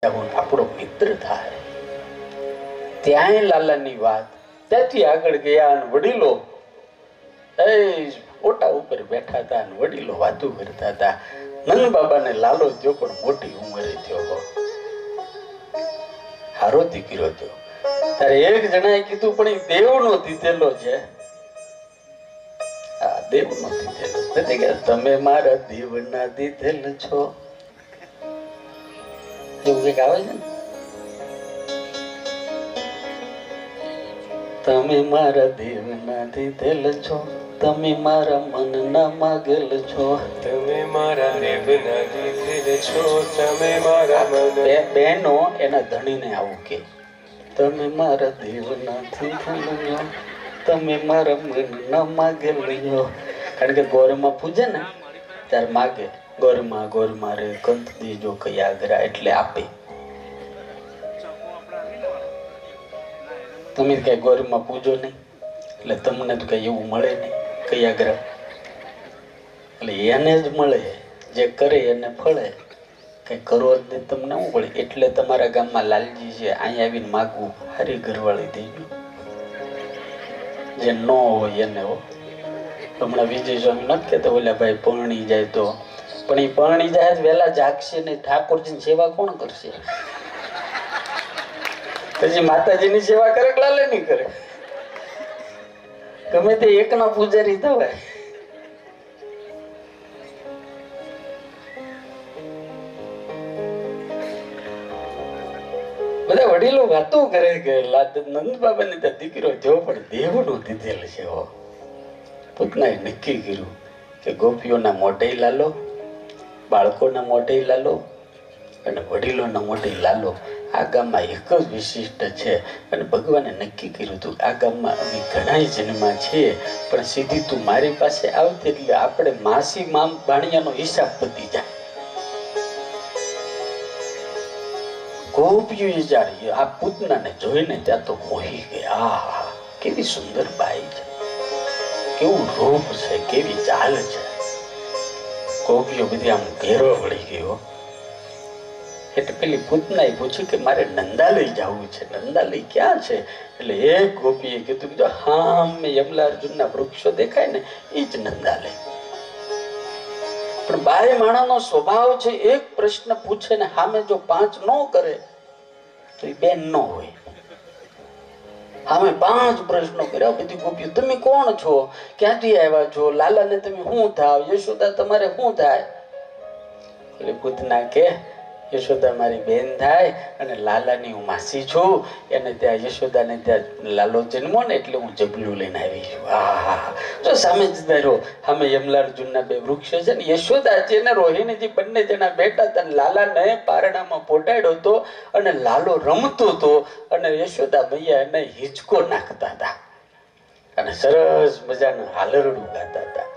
હું આપણો મિત્ર થાય. ત્યાં લાલાની વાત. ત્યાંથી આગળ ગયા અને વડીલો ઓટા ઉપર બેઠા હતા અને વડીલો વાતો કરતા હતા. નંદ બાબાને લાલો થયો પણ મોટી ઉંમરે થયો. હારો દીકરો થયો. ત્યારે એક જણાએ કીધું પણ એ દેવનો દીધેલો છે. આ દેવનો દીધેલો નથી કે તમે મારા દેવના દીધેલ છો. એવું કઈક આવે છે ને, તમે મારા દેવના દીધેલ છો, તમે મારા મનના માગેલ છો, તમે મારા દેવના દીધેલ છો, તમે મારા મન. બહેનો એના ધણીને આવું કે તમે મારા દેવના દીધેલ છો, તમે મારા મનના માગેલ છો. કારણ કે ગોરમાં પૂજે ને ત્યારે માગે ગોરમાં ગોરમાં રે કંત દેજો કયા આગ્રા એટલે આપે. તમે કઈ ગોરમાં પૂજો નહીં એટલે તમને તો કઈ એવું મળે નહીં. કયા ગ્રહ એટલે એને જ મળે, જે કરે એને ફળે. કઈ કરો જ નહીં તમને શું પડે. એટલે તમારા ગામમાં લાલજી છે, અહીંયા આવીને માગવું હારી ઘરવાળી દેજો. જે ન હોય એને હો. હમણાં વિજય સ્વામી નથી કહેતા ઓલા ભાઈ પરણી જાય તો, પણ એ પરણી જાય વહેલા જાગશે ને ઠાકોરજીની સેવા કોણ કરશે? પછી માતાજીની સેવા કરે કે લાલે નહીં કરે? ગમે તે એકના પૂજારી થવાય. બધા વડીલો વાતો કરે કે નંદ બાબા ને ત્યાં દીકરો થયો પણ દેવનો દીધેલ છે. પૂતનાએ નક્કી કર્યું કે ગોપીઓના મોઢે લાલો, બાળકોના મોઢે લાલો અને વડીલોના મોઢે લાલો. આ ગામમાં એક જ વિશિષ્ટ છે અને ભગવાને નક્કી કર્યું હતું આ ગામમાં અમે ઘણા જન્મા છીએ પણ સીધી તું મારી પાસે આવતી એટલે આપણે માસી મામ ભાણિયાનો હિસાબ પતી જાય. ગોપીઓ જાણી આ પૂતનાને જોઈને ત્યાં તો મોહી ગયા. આહા, કેવી સુંદર બાઈ છે, કેવું રૂપ છે, કેવી ચાલ છે. ગોપીઓ બધી આમ ઘેરો વળી ગયો. એટલે પેલી પૂતનાએ પૂછ્યું કે મારે નંદાલય જવું છે. નંદાલય ક્યાં છે? એટલે એક ગોપીએ કીધું કે હા મેં યમલા અર્જુનના વૃક્ષો દેખાય ને એ જ નંદાલય. પણ બાય માણાનો સ્વભાવ છે, એક પ્રશ્ન પૂછે ને સામે જો 5 ન કરે તો એ બેન ન હોય. સામે 5 પ્રશ્નો કર્યા. બધી ગોપીઓ તમે કોણ છો, ક્યાંથી આવ્યા છો, લાલાને તમે શું થાવ, યશોદા તમારે શું થાય? એટલે પૂતના કે યશોદા મારી બેન થાય અને લાલાની હું માસી છું. એને ત્યાં યશોદાને ત્યાં લાલો જન્મો ને એટલે હું જબલું લઈને આવી છું. હા જો સામે જ ધરો સામે યમલાર્જુનના 2 વૃક્ષો છે ને યશોદાજી અને રોહિણીજી બંને જણા બેઠા હતા. લાલાને પારણામાં પોટાડ્યો હતો અને લાલો રમતો હતો અને યશોદા મૈયા એને હિંચકો નાખતા હતા અને સરસ મજાનું હાલરડું ગાતા હતા.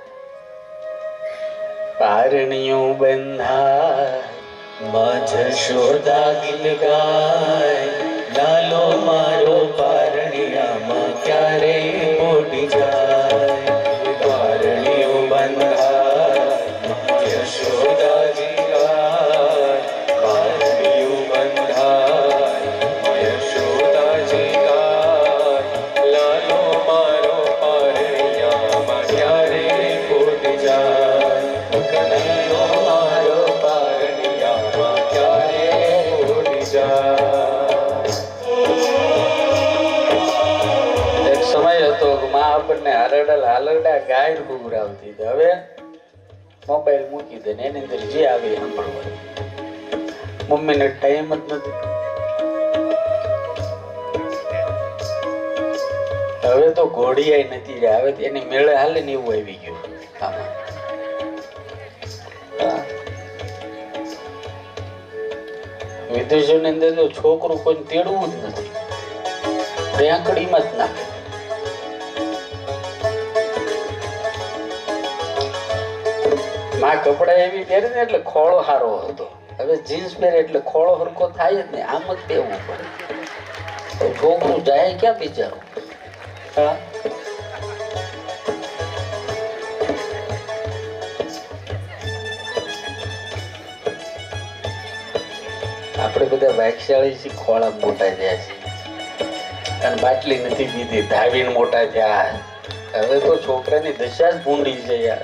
પારણિયું બંધા માં જશોદા ગીત ગાય, લાલો મારો પારણિયામાં ક્યારે મોટી જાય. પારણિયો બંધાય, માં જશોદા ગીત ગાય, પારણિયો બંધાય, યશોદાજી ગાય, લાલો મારો પારણિયામાં ક્યારે મોટી જાય. કનૈયો મારો પારણિયામાં ક્યારે મોટી જાય. એક સમય હતો માં આપણને હાલરડા ગાય ગુગરાવતી હતી. હવે મોબાઈલ મૂકી દે ને એની અંદર જે આવે એ સાંભળવાનું. મમ્મીને ટાઈમ જ નથી. હવે તો ઘોડિયાય નથી. હવે એની મેળે હાલે ને એવું આવી ગયું આમાં. વિદેશોની અંદર તો છોકરું કોઈ તેડવું જ નથી, રેંકડીમાં જ નાખે. માં કપડા એવી પહેરે ને એટલે ખોળો સારો હતો. હવે જીન્સ પહેરે એટલે ખોળો હરખો થાય જ ને, આમ જ પહેરવું પડે. છોકરું જાય ક્યાં બિચારું? હા આપણે બધા ભાગશાળી છીએ, ખોળા મોટા થયા છે અને બાટલી નથી પીધી, ધાવીને મોટા થયા. હવે તો છોકરાની દશા જ ભૂંડી છે યાર.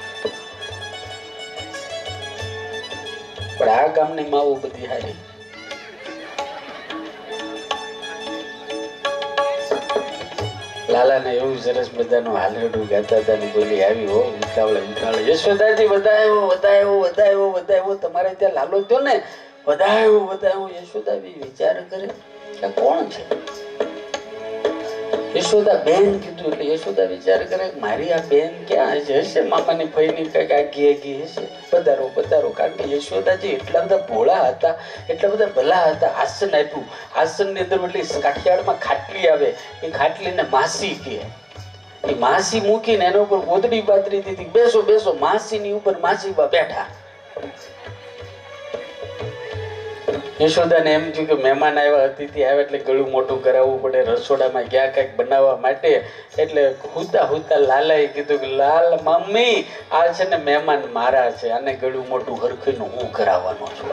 પણ આ ગામની માવો બધી હારી. લાલા ને એવું સરસ મજાનું હાલરડું ગાતા હતા ને બોલી આવી હો ઉતાવળે ઉતાવળે યશોદાજી વધાયો વધાયો વધાયો વધાયો. તમારે ત્યાં લાલો થયો ને વધાયો વધાયો. યશોદાજી વિચાર કરે કે કોણ છે? યશોદા બેન કીધું એટલે યશોદા વિચાર કરે મારી આ બેન ક્યાં હશે? મામાની ફઈની કઈક આગી આગી હશે. પધારો પધારો. કારણ કે યશોદાજી એટલા બધા ભોળા હતા, એટલા બધા ભલા હતા. આસન આપ્યું. આસન ની અંદર એટલે કાઠિયાવાડમાં ખાટલી આવે, એ ખાટલીને માસી કહે. એ માસી મૂકીને એના ઉપર ગોદડી પાથરી દીધી. બેસો બેસો. માસી ની ઉપર માસીબા બેઠા. યશોદાને એમ થયું કે મહેમાન આવ્યા, અતિથિ આવ્યા એટલે ગળું મોટું કરાવવું પડે. રસોડામાં ગયા કંઈક બનાવવા માટે. એટલે હુતા હુતા લાલાએ કીધું કે લાલ મમ્મી આ છે ને મહેમાન મારા છે, આને ગળું મોટું હરખીનું હું કરાવવાનો છું.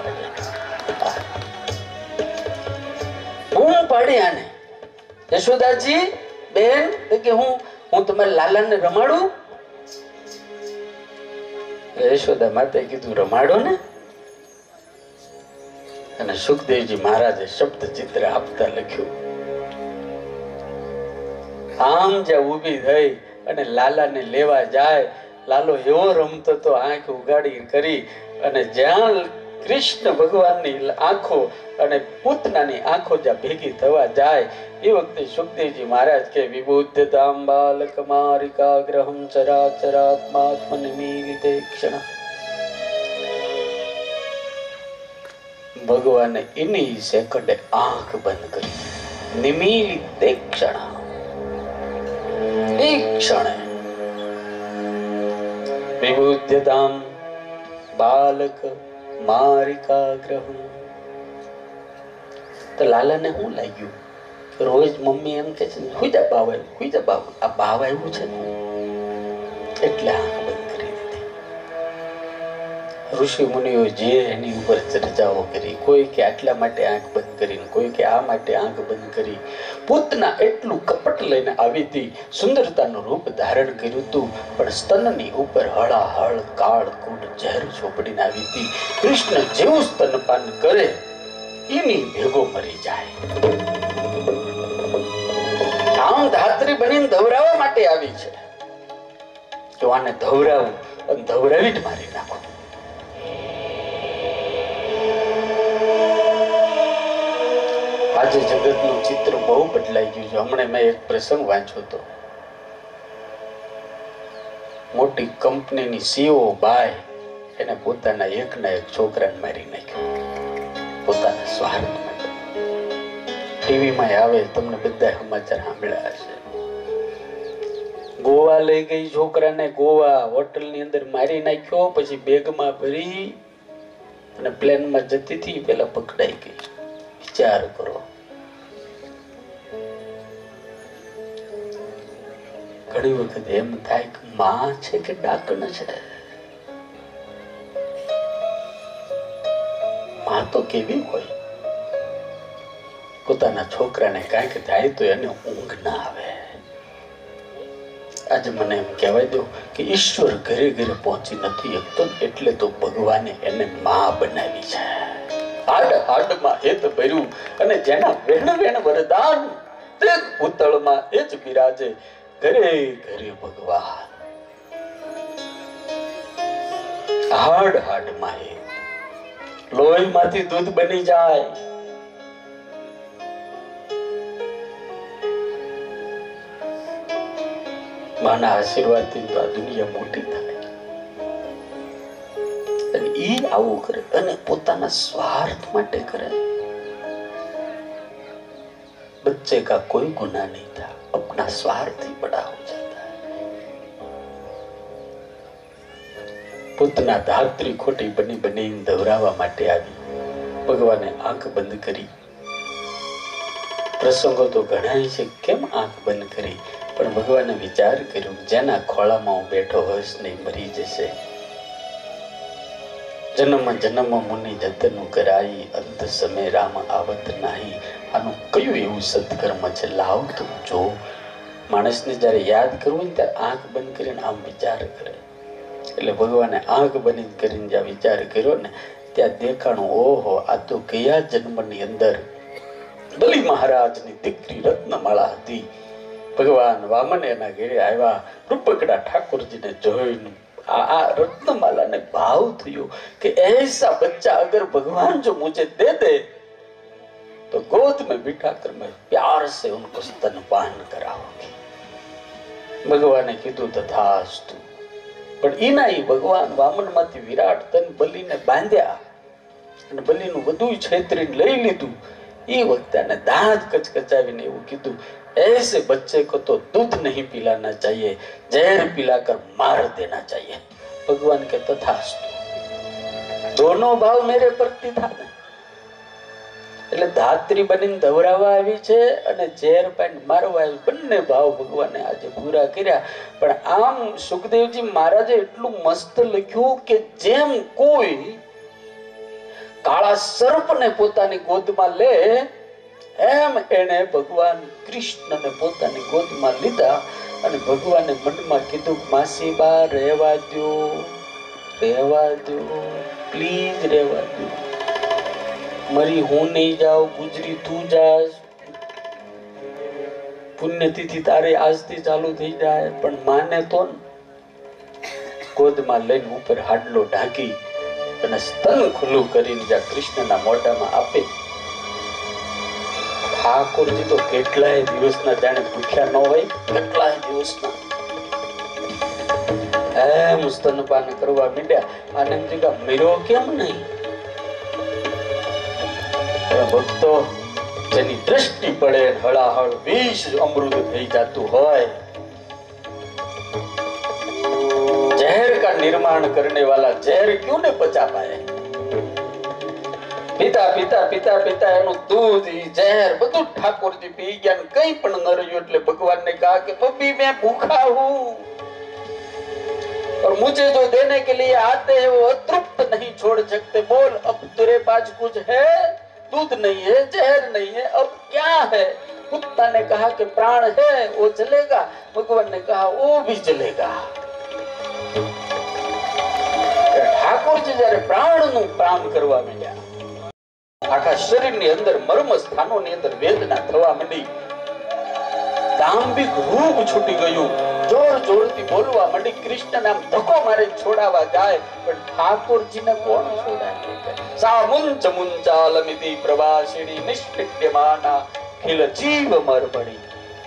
હું પાડી આને. યશોદાજી બેન કે હું તમારા લાલાને રમાડું? યશોદા માતાએ કીધું રમાડો ને. અને સુખદેવજી મહારાજે શબ્દ ચિત્ર આપતા લખ્યું. આમ જ્યાં ઊભી થઈ અને લાલાને લેવા જાય, લાલો એવો રમતો તો આંખ ઉગાડી કરી અને જ્યાં કૃષ્ણ ભગવાનની આંખો અને પૂતનાની આંખો જ્યાં ભેગી થવા જાય એ વખતે સુખદેવજી મહારાજ કે વિબુદ્ધતામ બાલક મારિકા ગ્રહમ ચરાચરાત્માત્મનિમીલિતે ક્ષણ. ભગવાને એની સેકન્ડે આંખ બંધ કરી. નિમીલિત ક્ષણ, એક ક્ષણે વિબુદ્ધતામ બાલક મારિકા ગ્રહમ. તો લાલાને શું લાગ્યું? રોજ મમ્મી એમ કે છે હુઈ જા બાવ, હુઈ જા બાવ. આ બાવ આવ્યું છે ને એટલે આંખ બંધ કરી દીધી. ઋષિ મુનિઓ જે એની ઉપર ચર્ચાઓ કરી, કોઈ કે આટલા માટે આંખ બંધ કરી, કોઈ કે આ માટે આંખ બંધ કરી. પૂતના એટલું કપટ લઈને આવી હતી, સુંદરતાનું રૂપ ધારણ કર્યું હતું, પણ સ્તનની ઉપર હળાહળ કાળ કૂટ ઝેર ચોપડીને આવી હતી. કૃષ્ણ જેવું સ્તનપાન કરે એની ભેગો મરી જાય. આમ ધાત્રી બનીને ધવરાવવા માટે આવી છે. તો આને ધવરાવું અને ધવરાવી જ મારી નાખો. આજે જગતનું ચિત્ર બહુ બદલાઈ ગયું છે. હમણાં મેં એક પ્રસંગ વાંચ્યો હતો. મોટી કંપનીની સીઓ બાય એને પોતાના એકના એક છોકરાને મારી નાખ્યો પોતાના સ્વાર્થ માટે. ટીવીમાં આવે, તમને બધા સમાચાર સાંભળ્યા હશે. ગોવા લઈ ગઈ છોકરાને, ગોવા હોટલની અંદર મારી નાખ્યો. પછી બેગમાં ભરી અને પ્લેનમાં જતી હતી, પેલા પકડાઈ ગઈ. વિચાર કરો. ઘણી વખત એમ થાય કે માં છે કે ડાકણ છે. માં તો કેવી હોય, પોતાના છોકરાને કાંઈક થાય તો એને ઊંઘ ના આવે. આજે મને એમ કહેવાય દો કે ઈશ્વર ઘરે ઘરે પહોંચી નથી શકતો, એટલે તો ભગવાને એને માં બનાવી છે. હાડ હાડમાં હેત ભર્યું અને જેના વેણ વેણ વરદાન તે ભૂતળમાં એ જ બિરાજે. ઘરે ઘરે ભગવાન. હાડ હાડમાં હેત, લોહીમાંથી દૂધ બની જાય. માના આશીર્વાદથી તો આ દુનિયા મોટી થાય. અને ઈ આવું કરે અને પોતાના સ્વાર્થ માટે કરે. બચ્ચે કા કોઈ ગુનાહ નહીં था, अपना स्वार्थ ही बड़ा हो जाता है. પૂતના ધાત્રી ખોટી બની બની ધવરાવા માટે આવી. ભગવાને આંખ બંધ કરી. પ્રસંગો તો ઘણા છે, કેમ આંખ બંધ કરી? પણ ભગવાને વિચાર કર્યો જેના ખોળામાં હું બેઠો હોઈશ નહીં મરી જશે. જન્મ જન્મ મુનિ જતન કરાઈ, અંત સમય રામ આવત નાહી. આનું કયું એવું સત્કર્મ છે, લાવ તું જો. માણસને જયારે યાદ કરવું ને ત્યારે આંખ બંધ કરીને આમ વિચાર કરે. એટલે ભગવાને આંખ બંધ કરીને જ્યાં વિચાર કર્યો ને ત્યાં દેખાણું, ઓહો આ તો ગયા જન્મની અંદર બલિ મહારાજની દીકરી રત્નમાળા હતી. ભગવાન વામન એના ઘરે આવ્યા, રૂપકડા ઠાકોરજીને જોઈને આ रत्नमाला ने भाव थियो कि ऐसा बच्चा अगर भगवान जो मुझे दे दे तो गोद में बिठा कर मैं प्यार से उनको स्तनपान कराऊंगी. भगवान ने कीधु तथास्तु. પણ ઈના ઈ ભગવાન વામન માંથી વિરાટ તન બલિને બાંધ્યા અને બલિનું બધું છેતરીને લઈ લીધું. એ વખતે એને દાંત કચકચાવીને એવું કીધું, ऐसे बच्चे को तो दूध नहीं पिलाना चाहिए, जहर पिलाकर मार देना चाहिए. भगवान के तथास्तु. दोनों भाव मेरे प्रति था ने એટલે ધાત્રી બનીને ધવરાવા આવી છે અને ઝેર પાઈને મારવા આવી. બંને ભાવ ભગવાને આજે પૂરા કર્યા. પણ આમ સુખદેવજી મહારાજે એટલું મસ્ત લખ્યું કે જેમ કોઈ કાળા સર્પને પોતાની ગોદમાં લે એમ એને ભગવાન કૃષ્ણને પોતાની ગોદમાં લીધા અને ભગવાને મનમાં કીધું, માસીબા રહેવા દો, રહેવા દો, પ્લીઝ રહેવા દો. મરી હું નહીં જાઉં, ગુજરી તું જાસ, પુણ્યતિથિ તારે આજથી ચાલુ થઈ જાય. પણ માને તો ગોદમાં લઈને ઉપર હાડલો ઢાંકી અને સ્તન ખુલ્લું કરીને જ્યાં કૃષ્ણના મોઢામાં આપે. ઠાકોરજી તો કેટલાય દિવસના જાણે ભૂખ્યા ન હોય, કેટલાય દિવસના એમ સ્તનપાન કરવા માંડ્યા. આનંદજી કા મર્યો કેમ નહીં? ભક્તો જેની દ્રષ્ટિ પડે હળાહળ વિષ અમૃત થઈ જાતું હોય, जहर का निर्माण करने वाला जहर क्यों ने पचा पाए? पीता पीता पीता पीता एનું दूध जहर બધું ઠાકોરજી પી ગયા ને કઈ પણ ન રહ્યું. એટલે ભગવાન ને कहा कि अभी मैं भूखा हूँ और मुझे जो देने के लिए आते हैं वो अतृप्त नहीं छोड़ सकते. बोल अब तेरे पास कुछ है? दूध नहीं है, जहर नहीं है, अब क्या है? कुत्ता ने कहा कि प्राण है वो जलेगा. भगवान ने कहा वो भी जलेगा. ઠાકોરજી જયારે પ્રાણનું કામ કરવા માંડ્યા, આખા શરીરની અંદર મર્મ સ્થાનોની અંદર વેદના થવા માંડી, દાંભિક રૂપ છૂટી ગયું, જોર જોરથી બોલવા માંડી. કૃષ્ણ નામ ધક્કો મારે છોડાવા જાય પણ ઠાકોરજીને કોણ છોડાય? સામુંચ મુંચાલમિતિ પ્રવાસિણી નિષ્પિટ્યમાના ખિલ જીવ મરમણી.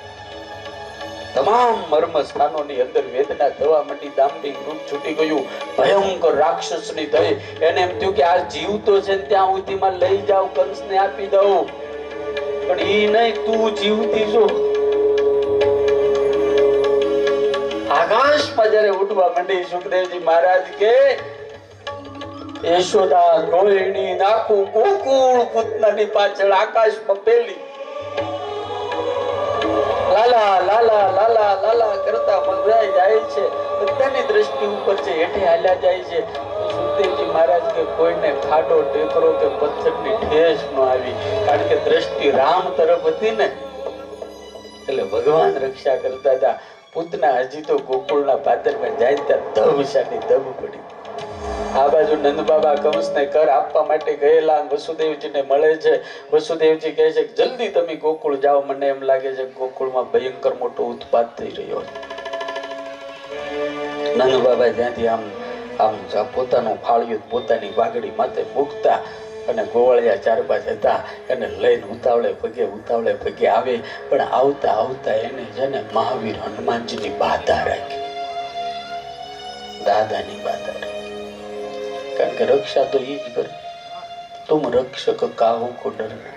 તમામ મર્મ સ્થાનોની અંદર વેદના થવા માંડી, દાંભિક રૂપ છૂટી ગયું, ભયંકર રાક્ષસની થઈ. એને એમ થયું કે આ જીવતો છે ત્યાં સુધીમાં લઈ જાવ, કંસને આપી દઉં. પણ ઈ નહીં, તું જીવતી છો. આકાશમાં જયારે ઉડવા માંડી, સુખદેવજી મહારાજ કે યશોદા રોહિણી નાખું ગોકુળ પૂતનાની પાછળ આકાશમાં પેલી લાલા લાલા લાલા લાલા કરતા મગરાઈ જાય છે. બધાની દ્રષ્ટિ ઉપર છે, હેઠે હાલ્યા જાય છે. સુખદેવજી મહારાજ કે કોઈને ખાડો ટેકરો કે પથ્થરની ઠેસ ન આવી, કારણ કે દ્રષ્ટિ રામ તરફ હતી ને. એટલે ભગવાન રક્ષા કરતા હતા. પૂતના હજી તો ગોકુળના પાદરમાં જાય ત્યાં ધબશાની ધબ પડી. આ બાજુ નંદ બાબા કંસને કર આપવા માટે ગયેલા, વસુદેવજીને મળે છે. વસુદેવજી કહે છે જલ્દી તમે ગોકુળ જાઓ, મને એમ લાગે છે ગોકુળમાં ભયંકર મોટો ઉત્પાત થઈ રહ્યો છે. નંદ બાબા ત્યાંથી આમ આમ પોતાનું ફાળિયું પોતાની વાગડી માથે મૂકતા અને ગોવાળિયા ચાર પાંચ હતા એને લઈને ઉતાવળે પગે આવે. પણ આવતા આવતા એને છે ને મહાવીર હનુમાનજીની બાધા રાખી, દાદાની બાધા રાખી. કારણ કે રક્ષા તો એ જ કરે. તુમ રક્ષક કાહુ કો ડરના.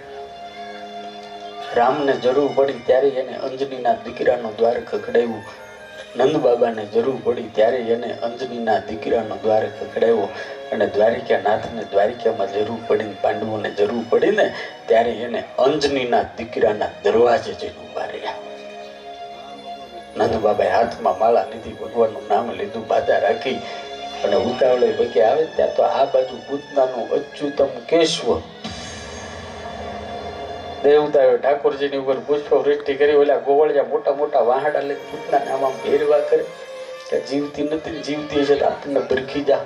રામને જરૂર પડી ત્યારે એને અંજનીના દીકરાનું દ્વાર ખખડાવ્યું. નંદ બાબાને જરૂર પડી ત્યારે એને અંજનીના દીકરાનો દ્વાર ખખડાવ્યો. અને દ્વારિકાનાથને દ્વારિકામાં જરૂર પડી, પાંડવોને જરૂર પડી ને ત્યારે એને અંજનીના દીકરાના દરવાજે જઈને ઉભા રહ્યા. નંદ બાબાએ હાથમાં માળા લીધી, ભગવાનનું નામ લીધું, બાધા રાખી. અને ઉતાવળે પગે આવે ત્યાં તો આ બાજુ પૂતનાનું અચ્યુતમ કેશવ દેવતાઓ ઠાકોરજીની ઉપર પુષ્પ વૃષ્ટિ કરી ઓલા ગોવળિયા મોટા મોટા વાહડા લઈને પૂતના નામ ભેરવા કરે કે જીવતી નથી, જીવતી છે તો આપણને બરખી જા.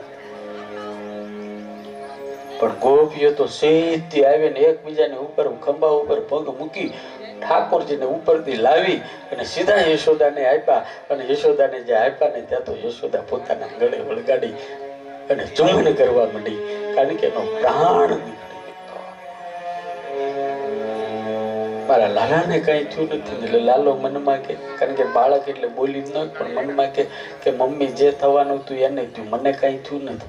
પણ ગોપીઓ તો સીધી આવીને એકબીજાની ઉપર ખંભા ઉપર પગ મૂકી ઠાકોરજીને ઉપરથી લાવી અને સીધા યશોદાને આપ્યા. અને યશોદાને જે આપ્યા ને ત્યાં તો યશોદા પોતાના ગળે વળગાડી અને ચુંબન કરવા માંડી, કારણ કે એનો પ્રાણ નીકળી ગયો. મારા લાલાને કઈ થયું નથી. એટલે લાલો મનમાં કે, કારણ કે બાળક એટલે બોલી જ ન, પણ મનમાં કે મમ્મી જે થવાનું હતું એને થયું, મને કઈ થયું નથી.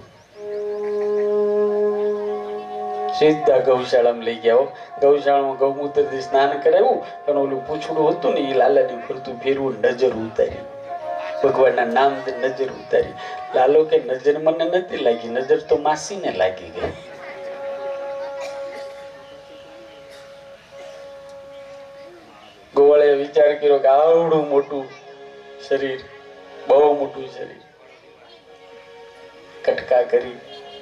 સીધા ગૌશાળામાં લઈ ગયા. ગૌશાળામાં ગૌમૂત્રથી સ્નાન કરાવ્યું અને ઓલું પૂછડું હતું ને એ લાલાની ફરતું ફેરવું, નજર ઉતારી, ભગવાનના નામ નજર ઉતારી. લાલો કે નજર મને નથી લાગી, નજર તો માસીને લાગી ગઈ. ગોવાળે વિચાર કર્યો કે આવડું મોટું શરીર, બહુ મોટું શરીર, કટકા કરી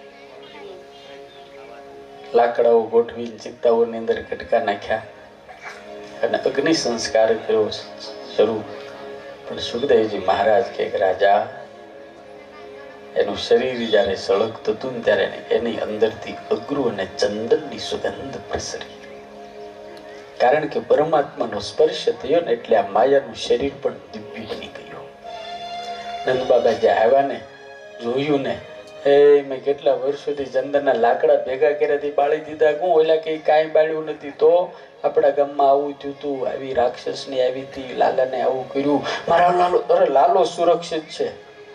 લાકડાઓ ગોઠવી ચિત્તાઓની અંદર કટકા નાખ્યા અને અગ્નિ સંસ્કાર કર્યો શરૂ. પણ સુખદેવજી મહારાજ કે રાજા, એનું શરીર જયારે સળગતું હતું ને ત્યારે એની અંદરથી અગ્રુ અને ચંદનની સુગંધ પ્રસરી. કારણ કે પરમાત્માનો સ્પર્શ થયો ને એટલે આ માયાનું શરીર પણ દિવ્ય બની ગયું. નંદ બાબા જે આવ્યા ને, જોયું ને, મેં કેટલા વર્ષોથી ચંદનના લાકડા ભેગા કર્યાથી બાળી દીધા. હું ઓલા કઈ કાંઈ બાળ્યું નથી. તો આપણા ગામમાં આવું થયું હતું, આવી રાક્ષસની આવી હતી, લાલાને આવું કર્યું. મારા લાલો, અરે લાલો સુરક્ષિત છે.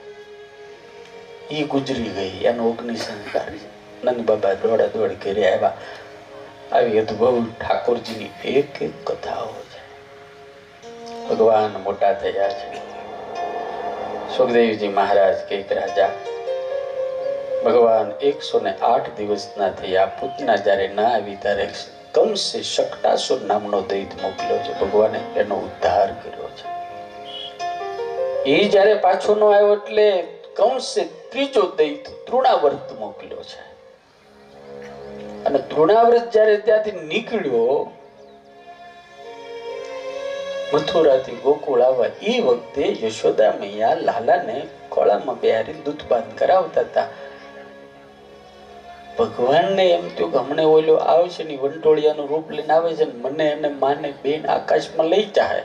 ઈ ગુજરી ગઈ, એનો અગ્નિ સંસ્કાર. નંદ બાબા દોડા દોડ ઘરે આવ્યા. આવી અદભુત ઠાકોરજીની એક એક કથાઓ છે. ભગવાન મોટા થયા છે. સુખદેવજી મહારાજ કે રાજા, ભગવાન 108 દિવસના થયા. પૂતના જયારે ના આવી ત્યારે કંસે શકટાસુર નામનો દૈત મોકલ્યો છે. ભગવાને એનો ઉદ્ધાર કર્યો છે. એ જયારે પાછો નો આવ્યો એટલે કંસે ત્રીજો દૈત તૃણાવર્ત મોકલ્યો છે. અને તૃણાવર્ત જયારે ત્યાંથી નીકળ્યો મથુરાથી ગોકુળ આવવા, એ વખતે યશોદા મૈયા લાલાને ખોળામાં બેહારી દૂધપાન કરાવતા હતા. ભગવાનને એમ થયું કે હમણે ઓલો આવશે ને વંટોળિયાનું રૂપ લઈને આવે છે, મને અને માને બેન આકાશમાં લઈ જાય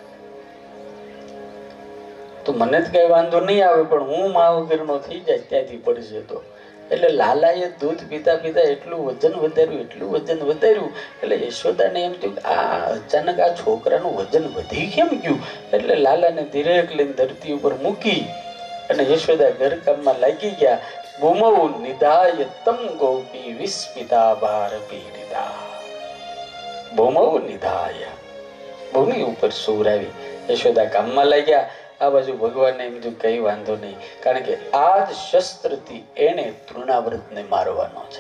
તો મને જ કઈ વાંધો નહીં આવે, પણ હું મા વગરનો થઈ જાય ત્યાંથી પડશે તો. એટલે લાલાએ દૂધ પીતા પીતા એટલું વજન વધાર્યું. એટલે યશોદાને એમ થયું કે આ અચાનક આ છોકરાનું વજન વધી કેમ ગયું. એટલે લાલાને ધીરેક લઈને ધરતી ઉપર મૂકી અને યશોદા ઘરકામમાં લાગી ગયા. ભૂમૌ નિધાય તમ ગોપી વિસ્મિતા ભાર પીડિતા. ભૂમૌ નિધાય, ભૂમિ ઉપર સુવરાવી યશોદા કામમાં લાગ્યા. આ બાજુ ભગવાનને એમ થયું કઈ વાંધો નહીં, કારણ કે આ જ શસ્ત્રથી એને તૃણાવૃતને મારવાનો છે.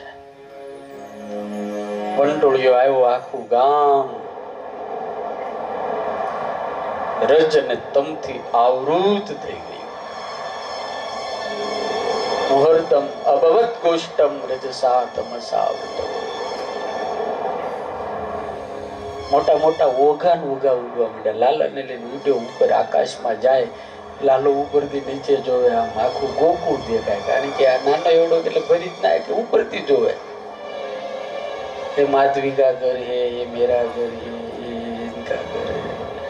વંટોળિયો આવ્યો, આખું ગામ રજ અને તમથી આવૃત થઈ ગયું. મુહૂર્તમ અભવત ગોષ્ટમ રજસા તમસાવૃતમ. મોટા મોટા ઓઘા ઉગવા માંડ્યા. લાલાને લઈને ઉડ્યો ઉપર, આકાશમાં જાય. લાલો ઉપરથી નીચે જોવે, આમ આખું ગોકુળ દેખાય. કારણ કે આ નાનો એવડો એટલે ભરી જ ના, એટલે ઉપરથી જોવે. ये माधवी का घर है, ये मेरा घर है, ये इनका घर है.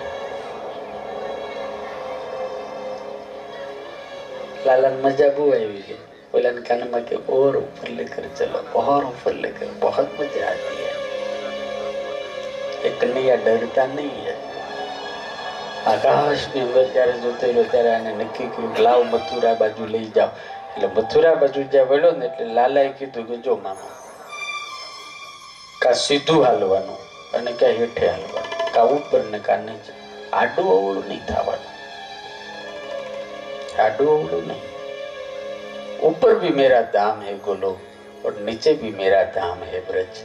लालन मजा बू आई गई. बोलन कान में के और ऊपर लेकर चलो, और ऊपर लेकर, बहुत मजा आती है. एक कन्हैया डरता नहीं है. આકાશની અંદર ત્યારે જોતો રહ્યો ત્યારે આને નક્કી કર્યું કે લાવ મથુરા બાજુ લઈ જાઓ. એટલે મથુરા બાજુ જ્યાં વળ્યો ને એટલે લાલાએ કીધું કે જો મામા, કા સીધું હાલવાનું અને કા હેઠે હાલવાનું, કા ઉપર ને કા નીચે. આડું અવળું નહીં થવાનું, આડું અવળું નહીં. ऊपर भी मेरा धाम है गोलोक और नीचे भी मेरा धाम है ब्रज.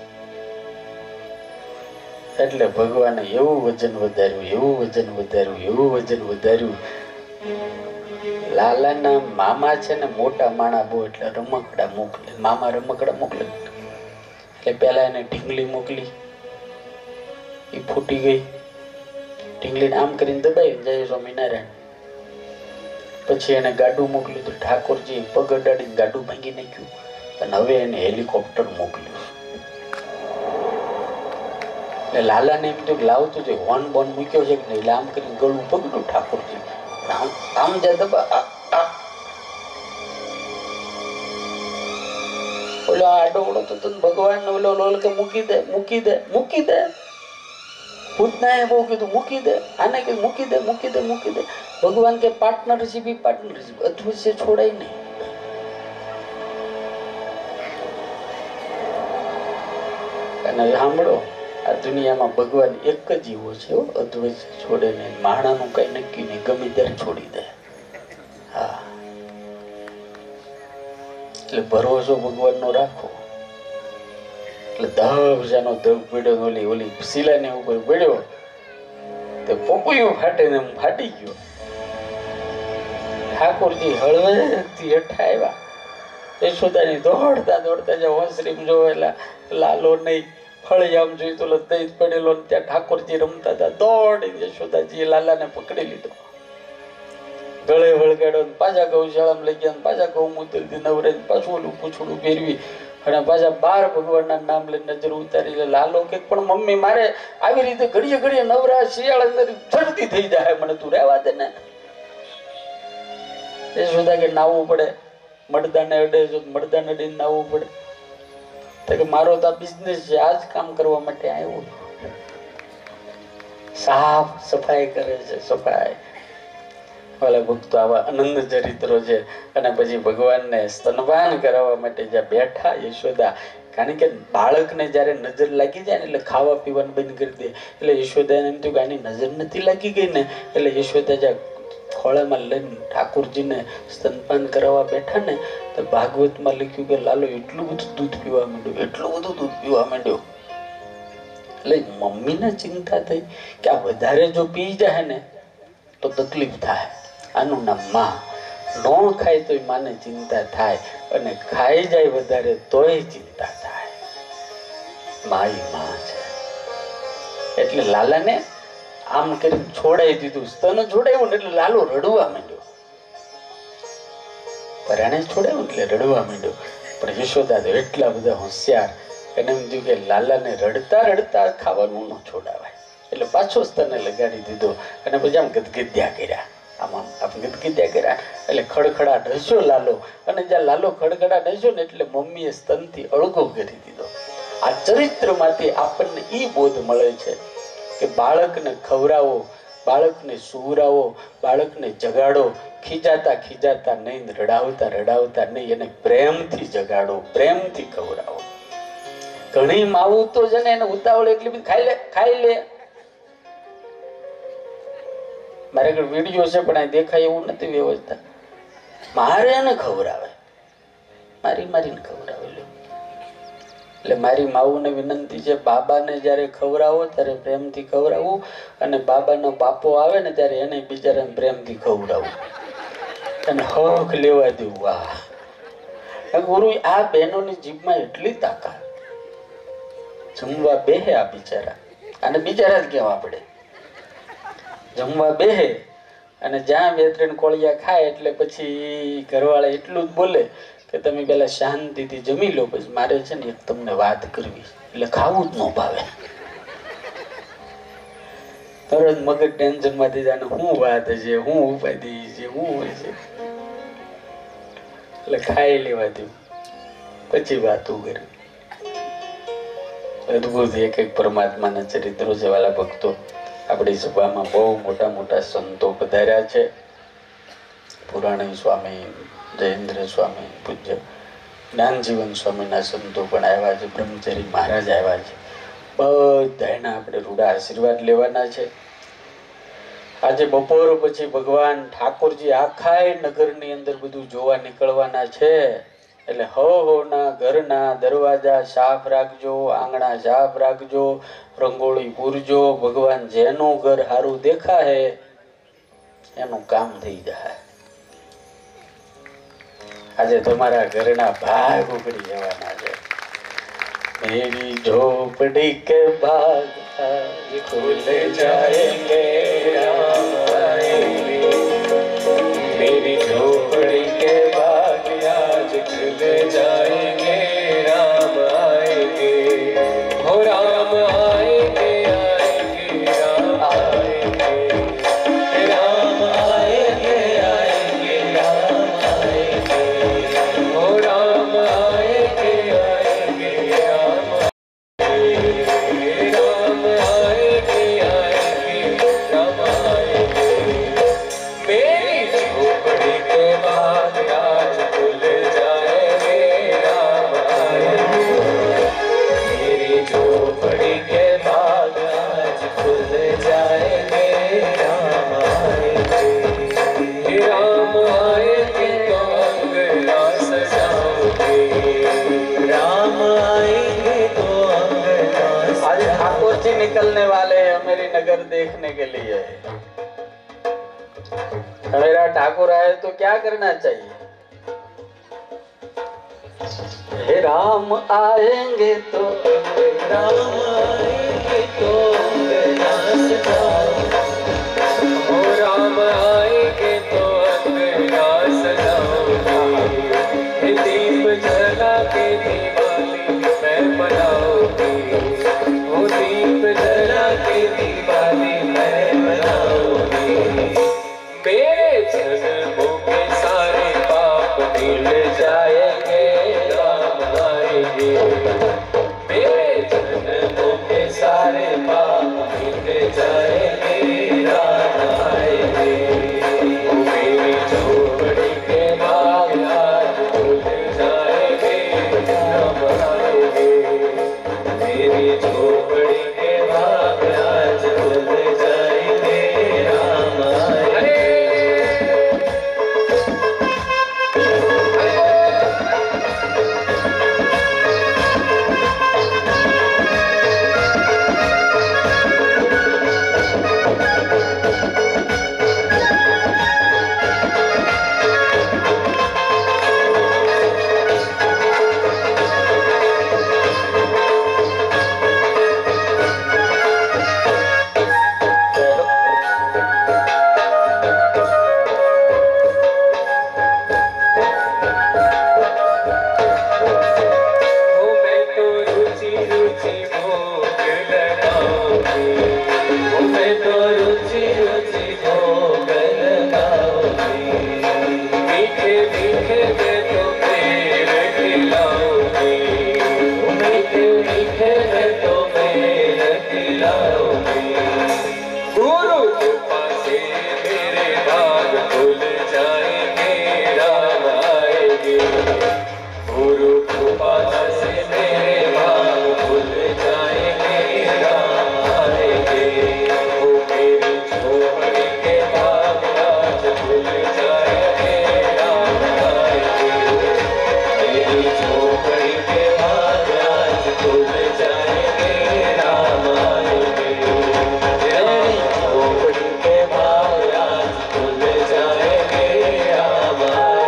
એટલે ભગવાને એવું વજન વધાર્યું, એવું વજન વધાર્યું, એવું વજન વધાર્યું. લાલાના મામા છે ને મોટા માણા બહુ એટલે રમકડા મોકલે. મામા રમકડા મોકલે એટલે પેલા એને ઢીંગલી મોકલી, એ ફૂટી ગઈ. ઢીંગલીને આમ કરીને દબાવી, જય સ્વામિનારાયણ. પછી એને ગાડું મોકલ્યું તો ઠાકોરજી પગ અડાડીને ગાડું ભાંગી નાખ્યું. અને હવે એને હેલિકોપ્ટર મોકલ્યું. એટલે લાલાને એમ થયું કે લાવતું છે, હોર્ન બોન મૂક્યો છે કે નહીં. એટલે આમ કરીને ગળું પગડ્યું ઠાકોરજી. આમ જા દબા, ઓલો આડો ઓળો તો તને ભગવાન ઓલો લોલ કે મૂકી દે, મૂકી દે, મૂકી દે. ભૂતનાએ બહુ કીધું મૂકી દે, આને કીધું મૂકી દે, મૂકી દે, મૂકી દે. ભગવાન કે પાર્ટનરશીપ, પાર્ટનરશીપ અધવશ્ય છોડાય નહીં. અને સાંભળો, આ દુનિયામાં ભગવાન એક જ એવો છે, અધવશ્ય છોડે નહીં. માણાનું કઈ નક્કી નહીં, ગમે ત્યારે છોડી દે. હા, એટલે ભરોસો ભગવાન નો રાખો. એટલે ધબજાનો ધબ પડ્યો, ઓલી ઓલી શિલાને ઉપર પડ્યો તે પોપૈયું ફાટે ને ફાટી ગયો. ઠાકોરજી હળવેથી હેઠા આવ્યા. યશોદાની દોડતા દોડતા જ્યાં હોંસરીમ જોયેલા લાલો નહીં, ફળિયામ જોઈ તો દહીં પડેલો, ત્યાં ઠાકોરજી રમતા હતા. દોડીને યશોદાજીએ લાલાને પકડી લીધો, ગળે વળગાડ્યો, પાછા ગૌશાળામાં લઈ ગયા, પાછા ગૌમૂત્રથી નવરાઈ, પાછું ઓલું પૂછડું ફેરવી અને પાછા 12 ભગવાનના નામ લઈને નજર ઉતારી. લાલો કે પણ મમ્મી મારે આવી રીતે ઘડીએ ઘડીએ નવરા શિયાળ અંદર જડતી થઈ જાય, મને તું રહેવા દે ને. યશોદા કે નાવું પડે, મડદાને અડે જો મડદાને અડીને નાવું પડે. તો કે મારો તો આ બિઝનેસ છે, આ જ કામ કરવા માટે આવ્યો. સાફ સફાઈ કરે છે, સફાઈ. વાલા ભક્તો આવા આનંદ ચરિત્રો છે. અને પછી ભગવાનને સ્તનપાન કરાવવા માટે જ્યાં બેઠા યશોદા, કારણ કે બાળકને જયારે નજર લાગી જાય ને એટલે ખાવા પીવાનું બંધ કરી દે. એટલે યશોદાને એમ થયું કે આની નજર નથી લાગી ગઈ ને, એટલે યશોદા જ્યાં ખોળામાં લઈને ઠાકોરજીને સ્તનપાન કરાવવા બેઠા ને, તો ભાગવતમાં લખ્યું કે લાલો એટલું બધું દૂધ પીવા માંડ્યો, એટલું બધું દૂધ પીવા માંડ્યો. એટલે મમ્મીને ચિંતા થઈ કે આ વધારે જો પી જાય ને તો તકલીફ થાય. આનું નામ માં. ન ખાય તોય માને ચિંતા થાય, અને ખાઈ જાય વધારે તોય ચિંતા થાય. મારી માં છે. એટલે લાલાને આમ કરીને છોડાઈ દીધું. સ્તન છોડાયું ને એટલે લાલો રડવા માંડ્યો. પરાણે છોડાયું એટલે રડવા માંડ્યો. પણ યશોદા તો એટલા બધા હોશિયાર, એને એમ થયું કે લાલાને રડતા રડતા ખાવાનું ન છોડાવાય. એટલે પાછો સ્તને લગાડી દીધો. અને પછી આમ ગદગદ્યા કર્યા, આમ ગદગદ્યા કર્યા. એટલે ખડખડાટ હસ્યો લાલો. અને જ્યાં લાલો ખડખડાટ હસ્યો ને એટલે મમ્મીએ સ્તનથી અળગો કરી દીધો. આ ચરિત્રમાંથી આપણને એ બોધ મળે છે કે બાળકને ખવડાવો, બાળકને સુવરાવો, બાળકને જગાડો. ખીજાતા ખીજાતા નહીં, રડાવતા રડાવતા નહીં, એને પ્રેમથી જગાડો, પ્રેમથી ખવડાવો. ઘણી માવું તો છે ને એને ઉતાવળ એટલી બધી ખાઈ લે. મારે આગળ વિડીયો છે પણ આ દેખાય એવું નથી વ્યવસ્થા. મારે એને ખવડાવે, મારીને ખવડાવે. એટલે મારી માવુને વિનંતી છે, બાબાને જયારે ખવડાવો ત્યારે પ્રેમથી ખવડાવવું, અને બાબાનો બાપો આવે ને ત્યારે એને બિચારાને પ્રેમથી ખવડાવવું, અને હક લેવા દેવું. વાહ ગુરુ, આ બહેનોની જીભમાં એટલી તાકાત. જમવા બેહે આ બિચારા, અને બિચારા જ કેવા પડે. જમવા બેહે અને જ્યાં 2-3 કોળિયા ખાય એટલે પછી ઘરવાળા એટલું જ બોલે કે તમે પેલા શાંતિથી જમી લો, પછી મારે છે ને એક તમને વાત કરવી. એટલે ખાવું જ ન ભાવે. તરત મગજ ટેન્શન માંથી જાણે શું વાત છે, શું ઉપાધિ છે, શું હોય છે. એટલે ખાઈ લેવા દઉં, પછી વાતો કરવી. અદભુત એક એક પરમાત્માના ચરિત્રો છે. વાલા ભક્તો, આપણી સભામાં બહુ મોટા મોટા સંતો પધાર્યા છે. પુરાણી સ્વામી, જયેન્દ્ર સ્વામી, પૂજ્ય જ્ઞાનજીવન સ્વામીના સંતો પણ આવ્યા છે. બ્રહ્મચરી મહારાજ આવ્યા છે. બધાના આપણે રૂડા આશીર્વાદ લેવાના છે. આજે બપોર પછી ભગવાન ઠાકોરજી આખા નગરની અંદર બધું જોવા નીકળવાના છે. એટલે હો ઘરના દરવાજા સાફ રાખજો, આંગણા સાફ રાખજો, રંગોળી પૂરજો. ભગવાન જેનું ઘર સારું દેખાય એનું કામ થઈ જાય. આજે તમારા ઘરના ભાગ ઉગડી જવાના છે. मेरी झोपड़ी के बाग आज खुल जाएंगे, राम आएंगे. मेरी झोपड़ी के बाग आज खुल जाएंगे, राम आएंगे. हो राम आएंगे, आएंगे राम आएंगे. राम आएंगे, आएंगे राम आएंगे. हो राम आएंगे, आएंगे राम आएंगे. राम आएंगे, आएंगे राम आएंगे. मेरी झोपड़ी के बाग आज खुल जाएंगे, राम आएंगे. मेरी झोपड़ी के बाग आज खुल जाएंगे, राम आएंगे. राम आएंगे तो अंगना सजाओगे, राम आएंगे तो अंगना. आज ठाकुर जी निकलने वाले हैं मेरी नगर देखने के लिए. मेरा ठाकुर आए तो क्या करना चाहिए? हे राम आएंगे तो, राम आएंगे तो अंगना सजाओ. हो राम आएंगे तो अंगना सजाओगे. दीप जला के दिवाली मैं बनाऊंगी. वो दीप जला के दिवाली मैं बनाऊंगी. मेरे जन्मों के सारे पाप मिल जाएंगे, राम आएंगे. मेरे जन्मों के सारे पाप मिट जाएंगे, राम आएंगे. वो मेरी झोपड़ी के बाग आज खुल जाएंगे, राम आएंगे. मेरी झोपड़ी के बाग आज खुल जाएंगे, राम आएंगे. मैं तो रुचि रुचि भोग लगाऊंगी. मैं तो रुचि रुचि भोग लगाऊंगी. मीठे मीठे मैं तो पेड़ खिलाऊंगी. मीठे मीठे मैं तो पेड़ खिलाऊंगी. गुरु कृपा से मेरे भाग खुल जाएंगे, राम आएंगे. गुरु कृपा से मेरे भाग खुल जाएंगे, राम आएंगे. वो मेरी झोपड़ी के बाग आज खुल जाएंगे, राम आएंगे. मेरी झोपड़ी के बाग आज खुल जाएंगे, राम आएंगे. मेरी झोपड़ी के बाग आज खुल जाएंगे, राम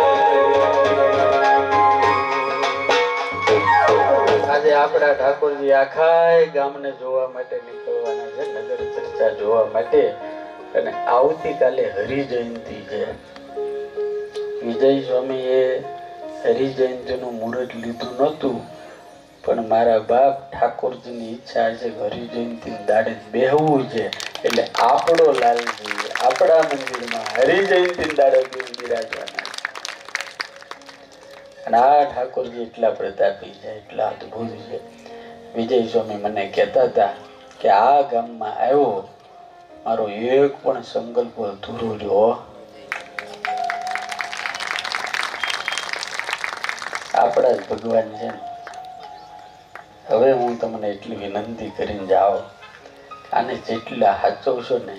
आएंगे. આજે આપણા ઠાકોરજી આખા ગામને જોવા માટે નીકળવાના છે, નગર ચર્ચા જોવા માટે. અને આવતીકાલે હરિ જયંતિ છે. વિજય સ્વામીએ હરિ જયંતિનું મુહૂર્ત લીધું નહોતું, પણ મારા બાપ ઠાકોરજીની ઈચ્છા છે કે હરિ જયંતિ દાડે બેહવું છે. એટલે આપણો લાલજી આપણા મંદિરમાં હરિ જયંતિ દાડે બિરાજવાના છે. અને આ ઠાકોરજી એટલા પ્રતાપી છે, એટલા અદભુત છે. વિજય સ્વામી મને કહેતા હતા કે આ ગામમાં આવ્યો મારો એક પણ સંકલ્પ અધૂરો રહ્યો. આપણા જ ભગવાન છે ને. હવે હું તમને એટલી વિનંતી કરીને જાઓ, આને જેટલા સાચવશો ને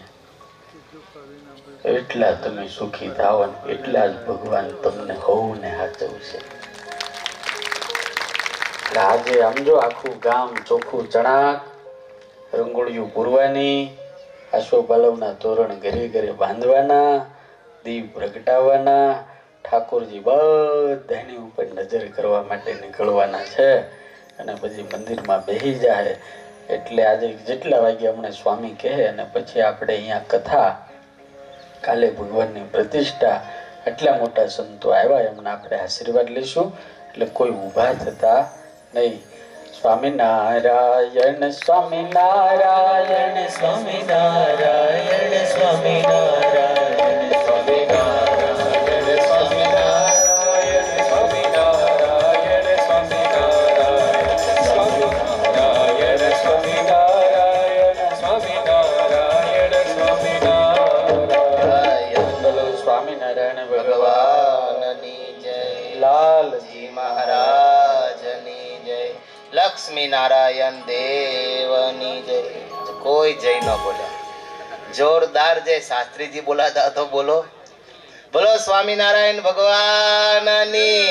એટલા તમે સુખી થાઓ, એટલા જ ભગવાન તમને હોવને સાચવશે. આજે સમજો આખું ગામ ચોખ્ખું ચણાક, રંગોળીઓ પૂરવાની, આશોપાલવના તોરણ ઘરે ઘરે બાંધવાના, દીપ પ્રગટાવવાના, ઠાકોરજી બધાની ઉપર નજર કરવા માટે નીકળવાના છે અને પછી મંદિરમાં બેસી જાય. એટલે આજે જેટલા વાગે હમણાં સ્વામી કહે અને પછી આપણે અહીંયા કથા, કાલે ભગવાનની પ્રતિષ્ઠા, આટલા મોટા સંતો આવ્યા એમના આપણે આશીર્વાદ લઈશું. એટલે કોઈ ઊભા થતા નહીં. સ્વામિનારાયણ સ્વામિનારાયણ સ્વામિનારાયણ સ્વામિનારાયણ સ્વામિનારાયણ સ્વામિનારાયણ સ્વામિનારાયણ સ્વામિનારાયણ સ્વામિનારાયણ સ્વામિનારાયણ સ્વામિનારાયણ સ્વામિનારાયણ. બોલો સ્વામિનારાયણ ભગવાનની જય. લાલજી મહારાજની જય. લક્ષ્મી નારાયણ દેવની જય. કોઈ જય ન બોલ્યા, જોરદાર જય શાસ્ત્રીજી બોલાતા તો બોલો. બોલો સ્વામિનારાયણ ભગવાનની.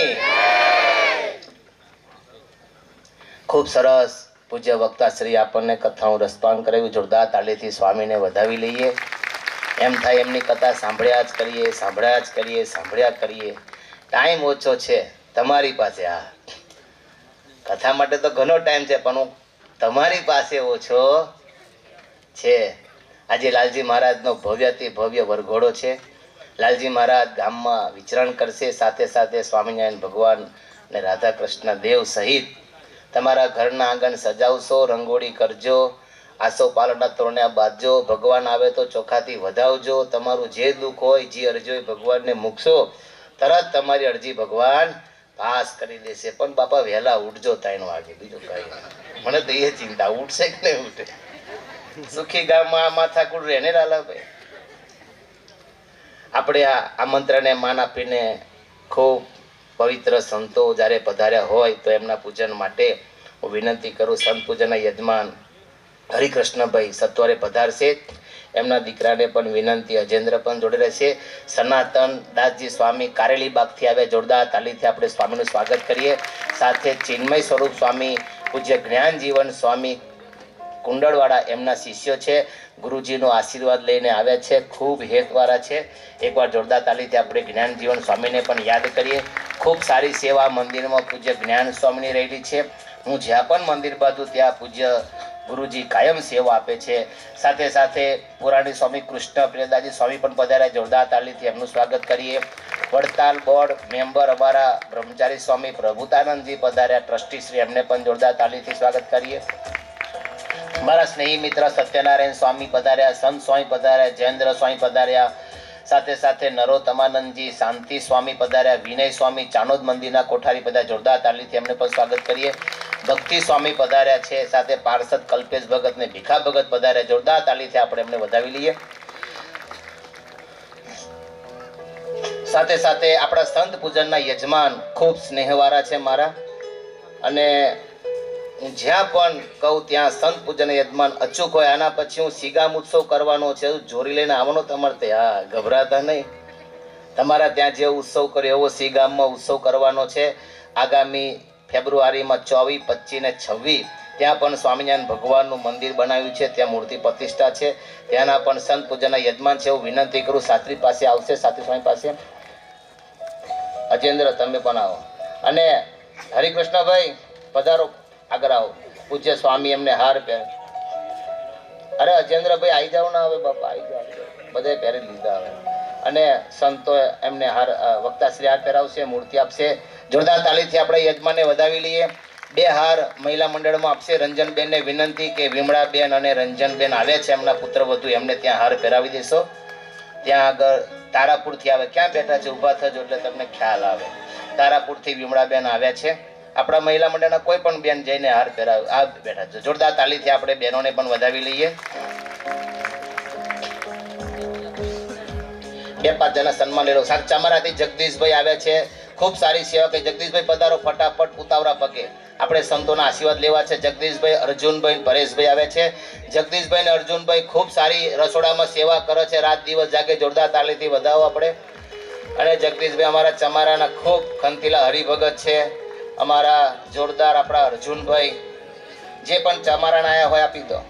ખૂબ સરસ પૂજ્ય વક્તા શ્રી આપણને કથાનું રસપાન કરાવ્યું. જોરદાર તાળીથી સ્વામીને વધાવી લઈએ. એમ થાય એમની કથા સાંભળ્યા જ કરીએ, સાંભળ્યા જ કરીએ, સાંભળ્યા કરીએ. ટાઈમ ઓછો છે તમારી પાસે. હા, કથા માટે તો ઘણો ટાઈમ છે, પણ તમારી પાસે ઓછો છે. આજે લાલજી મહારાજનો ભવ્યથી ભવ્ય વરઘોડો છે. લાલજી મહારાજ ગામમાં વિચરણ કરશે, સાથે સાથે સ્વામિનારાયણ ભગવાન અને રાધા કૃષ્ણ દેવ સહિત તમારા ઘરના આંગણ સજાવશો, રંગોળી કરજો, આસો પાલના તોરણ્યા બાંધજો. ભગવાન આવે તો ચોખાથી વધાવજો. તમારું જે દુઃખ હોય, જે અરજી હોય ભગવાનને મૂકશો, તરત તમારી અરજી ભગવાન પાસ કરી દેશે. પણ બાપા વહેલા ઉઠજો 3 વાગે. બીજું કઈ મને તો એ ચિંતા, ઉઠશે કે નહીં ઉઠે. સુખી ગામમાં માથાકૂટ રહે ને લાલાભાઈ. આપણે આ આમંત્રણને માન આપીને ખૂબ પવિત્ર સંતો જ્યારે પધાર્યા હોય તો એમના પૂજન માટે હું વિનંતી કરું. સંત પૂજનના યજમાન હરિકૃષ્ણભાઈ સત્વરે પધારશે. એમના દીકરાને પણ વિનંતી, અજેન્દ્ર પણ જોડે રહેશે. સનાતન દાસજી સ્વામી કારેલી બાગથી આવ્યા. જોરદાર તાલીથી આપણે સ્વામીનું સ્વાગત કરીએ. સાથે ચિન્મય સ્વરૂપ સ્વામી પૂજ્ય જ્ઞાન જીવન સ્વામી કુંડળવાળા એમના શિષ્યો છે. ગુરુજીનો આશીર્વાદ લઈને આવ્યા છે, ખૂબ હેતવાળા છે. એકવાર જોરદાર તાલીથી આપણે જ્ઞાન જીવન સ્વામીને પણ યાદ કરીએ. ખૂબ સારી સેવા મંદિરમાં પૂજ્ય જ્ઞાન સ્વામીની રહેલી છે. હું જ્યાં પણ મંદિર બાજુ ત્યાં પૂજ્ય ગુરુજી કાયમ સેવા આપે છે. સાથે સાથે પુરાણી સ્વામી કૃષ્ણ પ્રિયદાસજી સ્વામી પણ પધાર્યા. જોરદાર તાલીથી એમનું સ્વાગત કરીએ. વડતાલ બોર્ડ મેમ્બર અમારા બ્રહ્મચારી સ્વામી પ્રભુતાનંદજી પધાર્યા, ટ્રસ્ટી શ્રી, એમને પણ જોરદાર તાલીથી સ્વાગત કરીએ. મારા સ્નેહી મિત્ર સત્યનારાયણ સ્વામી પધાર્યા, સંત સ્વામી પધાર્યા, જયેન્દ્ર સ્વામી પધાર્યા. સાથે સાથે નરોત્તમાનંદજી શાંતિ સ્વામી પધાર્યા, વિનય સ્વામી ચાનોદ મંદિરના કોઠારી પધાર્યા. જોરદાર તાલીથી એમને પણ સ્વાગત કરીએ. ભક્તિ સ્વામી પધાર્યા છે. સાથે પાર્ષદ કલ્પેશ ભગત ને ભીખા ભગત પધાર્યા. જોરદાર તાલીથી આપણે એમને વધાવી લઈએ. સાથે સાથે આપણા સંત પૂજનના યજમાન ખૂબ સ્નેહવાળા છે મારા, અને હું જ્યાં પણ કહું ત્યાં સંત પૂજન યજમાન અચૂક હોય. આના પછી હું સિગામ ઉત્સવ કરવાનો છે, જોરી લઈને આવવાનો તમારે ત્યાં. હા, ગભરાતા નહીં. તમારા ત્યાં જે ઉત્સવ કર્યો એવો સિગામમાં ઉત્સવ કરવાનો છે. આગામી ફેબ્રુઆરીમાં 24, 25 ને 26 ત્યાં પણ સ્વામિનારાયણ ભગવાનનું મંદિર બનાવ્યું છે. ત્યાં મૂર્તિ પ્રતિષ્ઠા છે. ત્યાંના પણ સંત પૂજનના યજમાન છે. હું વિનંતી કરું, શાસ્ત્રી પાસે આવશે, શાસ્ત્રી સ્વામી પાસે. અજેન્દ્ર તમે પણ આવો. અને હરિકૃષ્ણભાઈ પધારો, આગળ આવો. પૂજ્ય સ્વામી એમને હાર પહેરે. અરે અજેન્દ્રભાઈ આવી જાવ ના, હવે બાપા આવી જાવ. બધે પહેરી લીધા હવે. અને સંતો એમને હાર, વક્તાશ્રી હાર પહેરાવશે, મૂર્તિ આપશે. જોરદાર તાલીથી આપણે યજમાનને વધાવી લઈએ. 2 હાર મહિલા મંડળમાં આપશે. રંજનબેનને વિનંતી કે વિમળાબેન અને રંજનબેન આવ્યા છે, એમના પુત્ર વધુ, એમને ત્યાં હાર પહેરાવી દેશો. ત્યાં આગળ તારાપુરથી આવે. ક્યાં બેઠા છે? ઊભા થજો એટલે તમને ખ્યાલ આવે. તારાપુરથી વિમળાબેન આવ્યા છે. આપણા મહિલા મંડળના કોઈ પણ બેન જઈને હાર પહેરાવે. આ બેઠા છે. જોરદાર તાલીથી આપણે બહેનોને પણ વધાવી લઈએ. 2-5 જણા સન્માન લેલો. સાથે ચામરાથી જગદીશભાઈ આવ્યા છે. ખૂબ સારી સેવા કરી. જગદીશભાઈ પધારો, ફટાફટ ઉતાવળા પગે. આપણે સંતોના આશીર્વાદ લેવા છે. જગદીશભાઈ, અર્જુનભાઈ, પરેશભાઈ આવે છે. જગદીશભાઈ અને અર્જુનભાઈ ખૂબ સારી રસોડામાં સેવા કરે છે, રાત દિવસ જાગે. જોરદાર તાલીથી વધાવો આપણે. અને જગદીશભાઈ અમારા ચમારાના ખૂબ ખંતીલા હરિભગત છે. અમારા જોરદાર આપણા અર્જુનભાઈ, જે પણ ચમારાના આયા હોય આપી દો.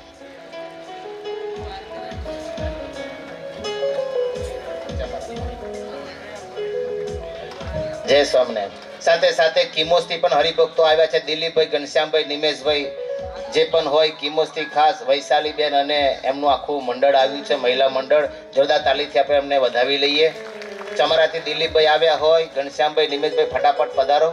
જય સ્વામિનારાયણ. સાથે સાથે કિમોસથી પણ હરિભક્તો આવ્યા છે. દિલીપભાઈ, ઘનશ્યામભાઈ, નિમેશભાઈ જે પણ હોય કિમોસથી ખાસ વૈશાલીબેન અને એમનું આખું મંડળ આવ્યું છે, મહિલા મંડળ. જોરદાર તાલીથી આપણે એમને વધાવી લઈએ. ચમરાથી દિલીપભાઈ આવ્યા હોય, ઘનશ્યામભાઈ, નિમેશભાઈ ફટાફટ પધારો.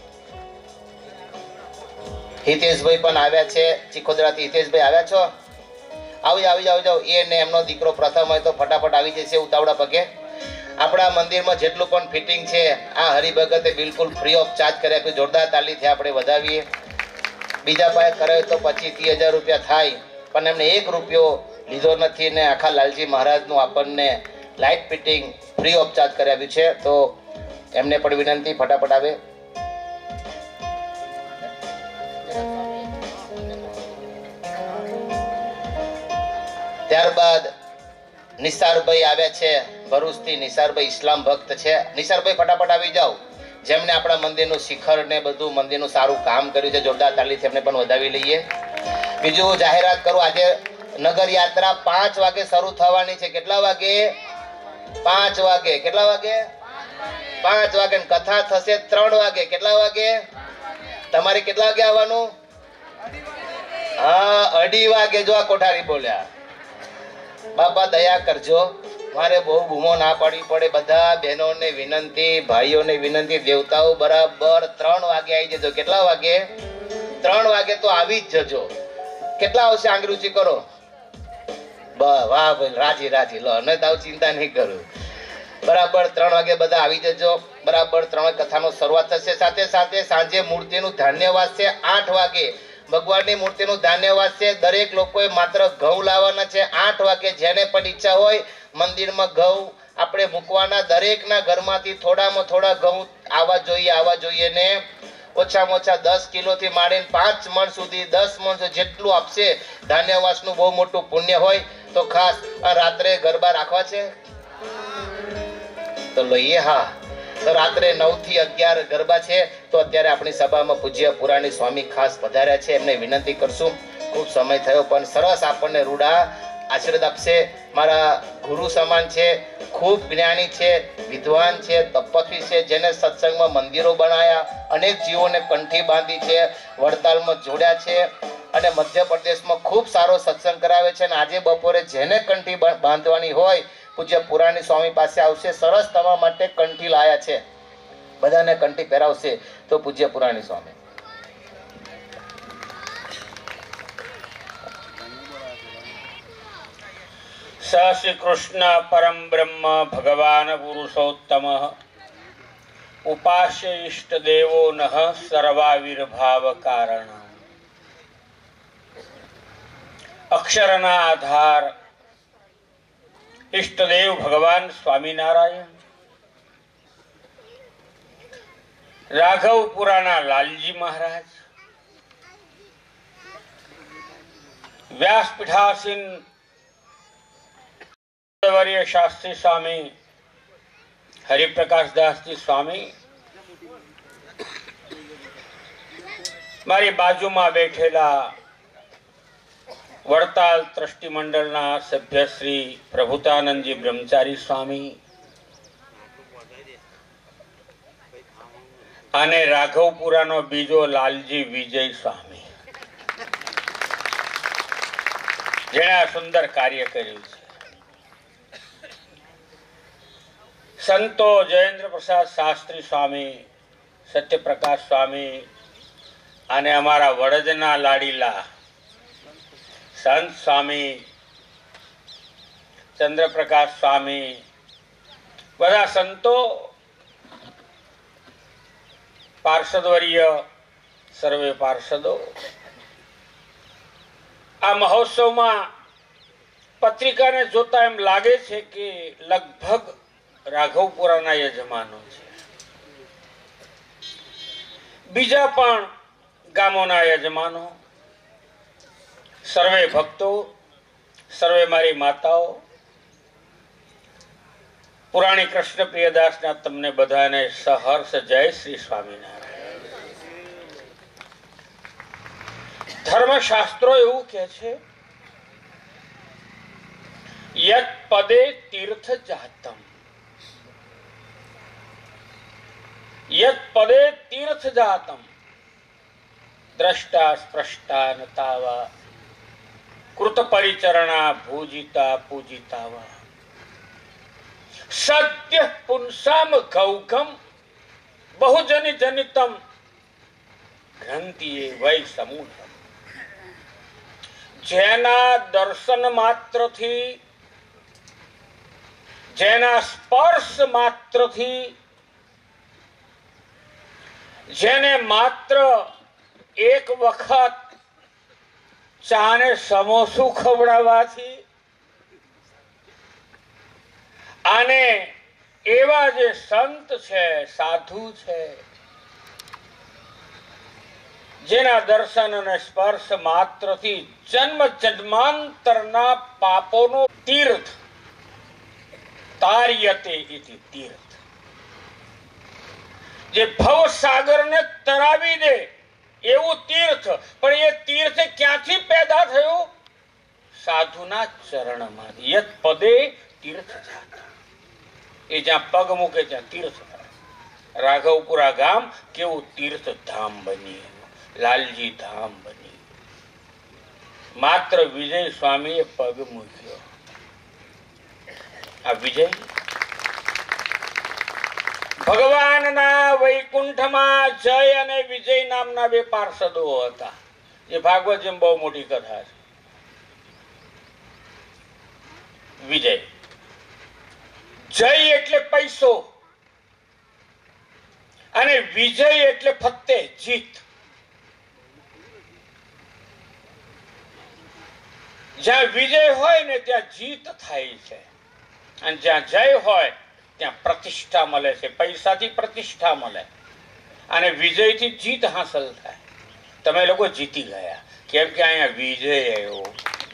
હિતેશભાઈ પણ આવ્યા છે, ચિખોદરાથી હિતેશભાઈ આવ્યા છો? આવી જાઓ. એ ને એમનો દીકરો પ્રથમ હોય તો ફટાફટ આવી જશે ઉતાવળા પગે. આપણા મંદિરમાં જેટલું પણ ફિટિંગ છે આ હરિભગતે બિલકુલ ફ્રી ઓફ ચાર્જ કરી આપ્યું. જોરદાર તાલીથી આપણે વધાવીએ. બીજા પાસે કરાવે તો 25-30 હજાર રૂપિયા થાય, પણ એમને 1 રૂપિયો લીધો નથી ને આખા લાલજી મહારાજનું આપણને light fitting free of charge કરી આપ્યું છે. તો એમને પણ વિનંતી ફટાફટ આવે. ત્યારબાદ નિસારભાઈ આવ્યા છે ભરૂચથી. નિસારભાઈ ઇસ્લામ ભક્ત છે. નિસારભાઈ ફટાફટ આવી જાઓ. જેમને આપણા મંદિરનું શિખર ને બધું મંદિરનું સારું કામ કર્યું છે, જોરદાર તાલીથી એમને પણ વધાવી લઈએ. બીજું જાહેરાત કરું, આજે નગર યાત્રા 5 વાગે શરૂ થવાની છે. કેટલા વાગે? 5 વાગે. કેટલા વાગે? 5 વાગે. કથા થશે 3 વાગે. કેટલા વાગે? તમારે કેટલા વાગે આવવાનું? હા, 2:30 વાગે. જો આ કોઠારી બોલ્યા. બાપા દયા કરજો, મારે બહુ બૂમો ના પાડવી પડે. બધા બહેનોને વિનંતી, ભાઈઓને વિનંતી, દેવતાઓ બરાબર 3 વાગે આવી જજો. કેટલા વાગે? 3 વાગે તો આવી જ જજો. કેટલા આવશે? આંગળુચી કરો. વાહ ભાઈ, રાજી લો. અને તાવ ચિંતા નહીં કરું. બરાબર 3 વાગે બધા આવી જજો. બરાબર 3 વાગે કથાનો શરૂઆત થશે. સાથે સાથે સાંજે મૂર્તિનું ધાન્યવાસ છે 8 વાગે. ભગવાનની મૂર્તિનું ધાન્યવાસ છે. દરેક લોકોએ માત્ર ઘઉં લાવવાના છે 8 વાગે. જેને પણ ઈચ્છા હોય મંદિરમાં ઘઉં આપણે મૂકવાના. દરેકના ઘરમાંથી થોડામાં થોડા ઘઉં આવવા જોઈએ ને ઓછામાં ઓછા 10 કિલોથી માંડીને 5 મણ સુધી 10 મણ જેટલું આપશે. ધાન્યવાસનું બહુ મોટું પુણ્ય હોય. તો ખાસ રાત્રે ગરબા રાખવા છે તો લઈએ. હા, તો રાત્રે 9 થી 11 ગરબા છે. તો અત્યારે આપણી સભામાં પૂજ્ય પુરાણી સ્વામી ખાસ પધાર્યા છે. એમને વિનંતી કરશું. ખૂબ સમય થયો પણ સરસ આપણને રૂડા આશીર્વાદ આપશે. મારા ગુરુ સમાન છે, ખૂબ જ્ઞાની છે, વિદ્વાન છે, તપસ્વી છે, જેને સત્સંગમાં મંદિરો બનાવ્યા, અનેક જીવોને કંઠી બાંધી છે, વડતાલમાં જોડ્યા છે અને મધ્યપ્રદેશમાં ખૂબ સારો સત્સંગ કરાવે છે. અને આજે બપોરે જેને કંઠી બાંધવાની હોય પૂજ્ય પુરાણી સ્વામી પાસે આવશે. સરસ તમારા માટે કંઠી લાયા છે, બધાને કંઠી પહેરાવશે. તો પૂજ્ય પુરાણી સ્વામી. શ્રી કૃષ્ણ પરમ બ્રહ્મ ભગવાન પુરુષોત્તમ ઉપાસ્ય ઇષ્ટ દેવો નઃ સર્વાવિર્ભાવ કારણ. અક્ષરના આધાર ઇષ્ટદેવ ભગવાન સ્વામિનારાયણ, રાઘવપુરાના લાલજી મહારાજ, વ્યાસપીઠાસીન શાસ્ત્રી સ્વામી હરિપ્રકાશદાસજી સ્વામી, મારી બાજુમાં બેઠેલા વડતાલ ટ્રસ્ટી મંડળના સભ્ય શ્રી પ્રભુતાનંદજી બ્રહ્મચારી સ્વામી અને રાઘવપુરાનો બીજો લાલજી વિજય સ્વામી, જેણે આ સુંદર કાર્ય કર્યું છે. સંતો જયેન્દ્ર પ્રસાદ શાસ્ત્રી સ્વામી, સત્યપ્રકાશ સ્વામી અને અમારા વડદના લાડીલા સંત સ્વામી ચંદ્રપ્રકાશ સ્વામી, બધા સંતો, પાર્ષદવર્ય, સર્વે પાર્ષદો આ મહોત્સવમાં પત્રિકાને જોતા એમ લાગે છે કે લગભગ રાઘવપુરાના યજમાનો છે. બીજા પણ ગામોના યજમાનો, સર્વે ભક્તો, સર્વે મારી માતાઓ, પુરાણી કૃષ્ણ પ્રિયદાસના તમને બધાને સહર્ષ જય શ્રી સ્વામિનારાયણ. ધર્મશાસ્ત્રો એવું કે છે, યત પદે તીર્થ જાતમ, યત પદે તીર્થ જાતમ દ્રષ્ટા સ્પૃષ્ટા નતાવા કૃત પરિચરણા ભૂજિતા પૂજિતાવા સત્ય પુંસામ ગૌગમ બહુજન જનિતમ ગ્રંથિયે વૈ સમૂઢમ. જેના દર્શન માત્રથી, જેના સ્પર્શ માત્રથી, જેને માત્ર એક વખત ચાને સમોસું ખવડાવવાથી અને એવા જે સંત છે, સાધુ છે, જેના દર્શન અને સ્પર્શ માત્રથી જન્મ જન્માંતરના પાપોનો તીર્થ તાર્યતે ઇતિ તીર્થ, જે ભવસાગરને તરાવી દે એવું તીર્થ. પણ એ તીર્થ ક્યાંથી પેદા થયું? સાધુના ચરણમાં. યત પદે તીર્થ જાતા, એ જ્યાં પગ મૂકે ત્યાં તીર્થ થાય. રાઘવપુરા ગામ કેવું તીર્થ ધામ બની, લાલજી ધામ બની. માત્ર વિજય સ્વામીએ પગ મૂક્યો. આ વિજય ભગવાનના વૈકુંઠમાં જય અને વિજય નામના બે પાર્ષદો હતા. એ ભાગવત જેમ બહુ મોટી કથા છે. વિજય, જય એટલે પૈસો અને વિજય એટલે ફત્તે, જીત. જ્યાં વિજય હોય ને ત્યાં જીત થાય છે, અને જ્યાં જય હોય ત્યાં પ્રતિષ્ઠા મળે છે. પૈસાથી પ્રતિષ્ઠા મળે અને વિજયથી જીત હાંસલ થાય. તમે લોકો જીતી ગયા કેમ કે અહીંયા વિજય આવ્યો.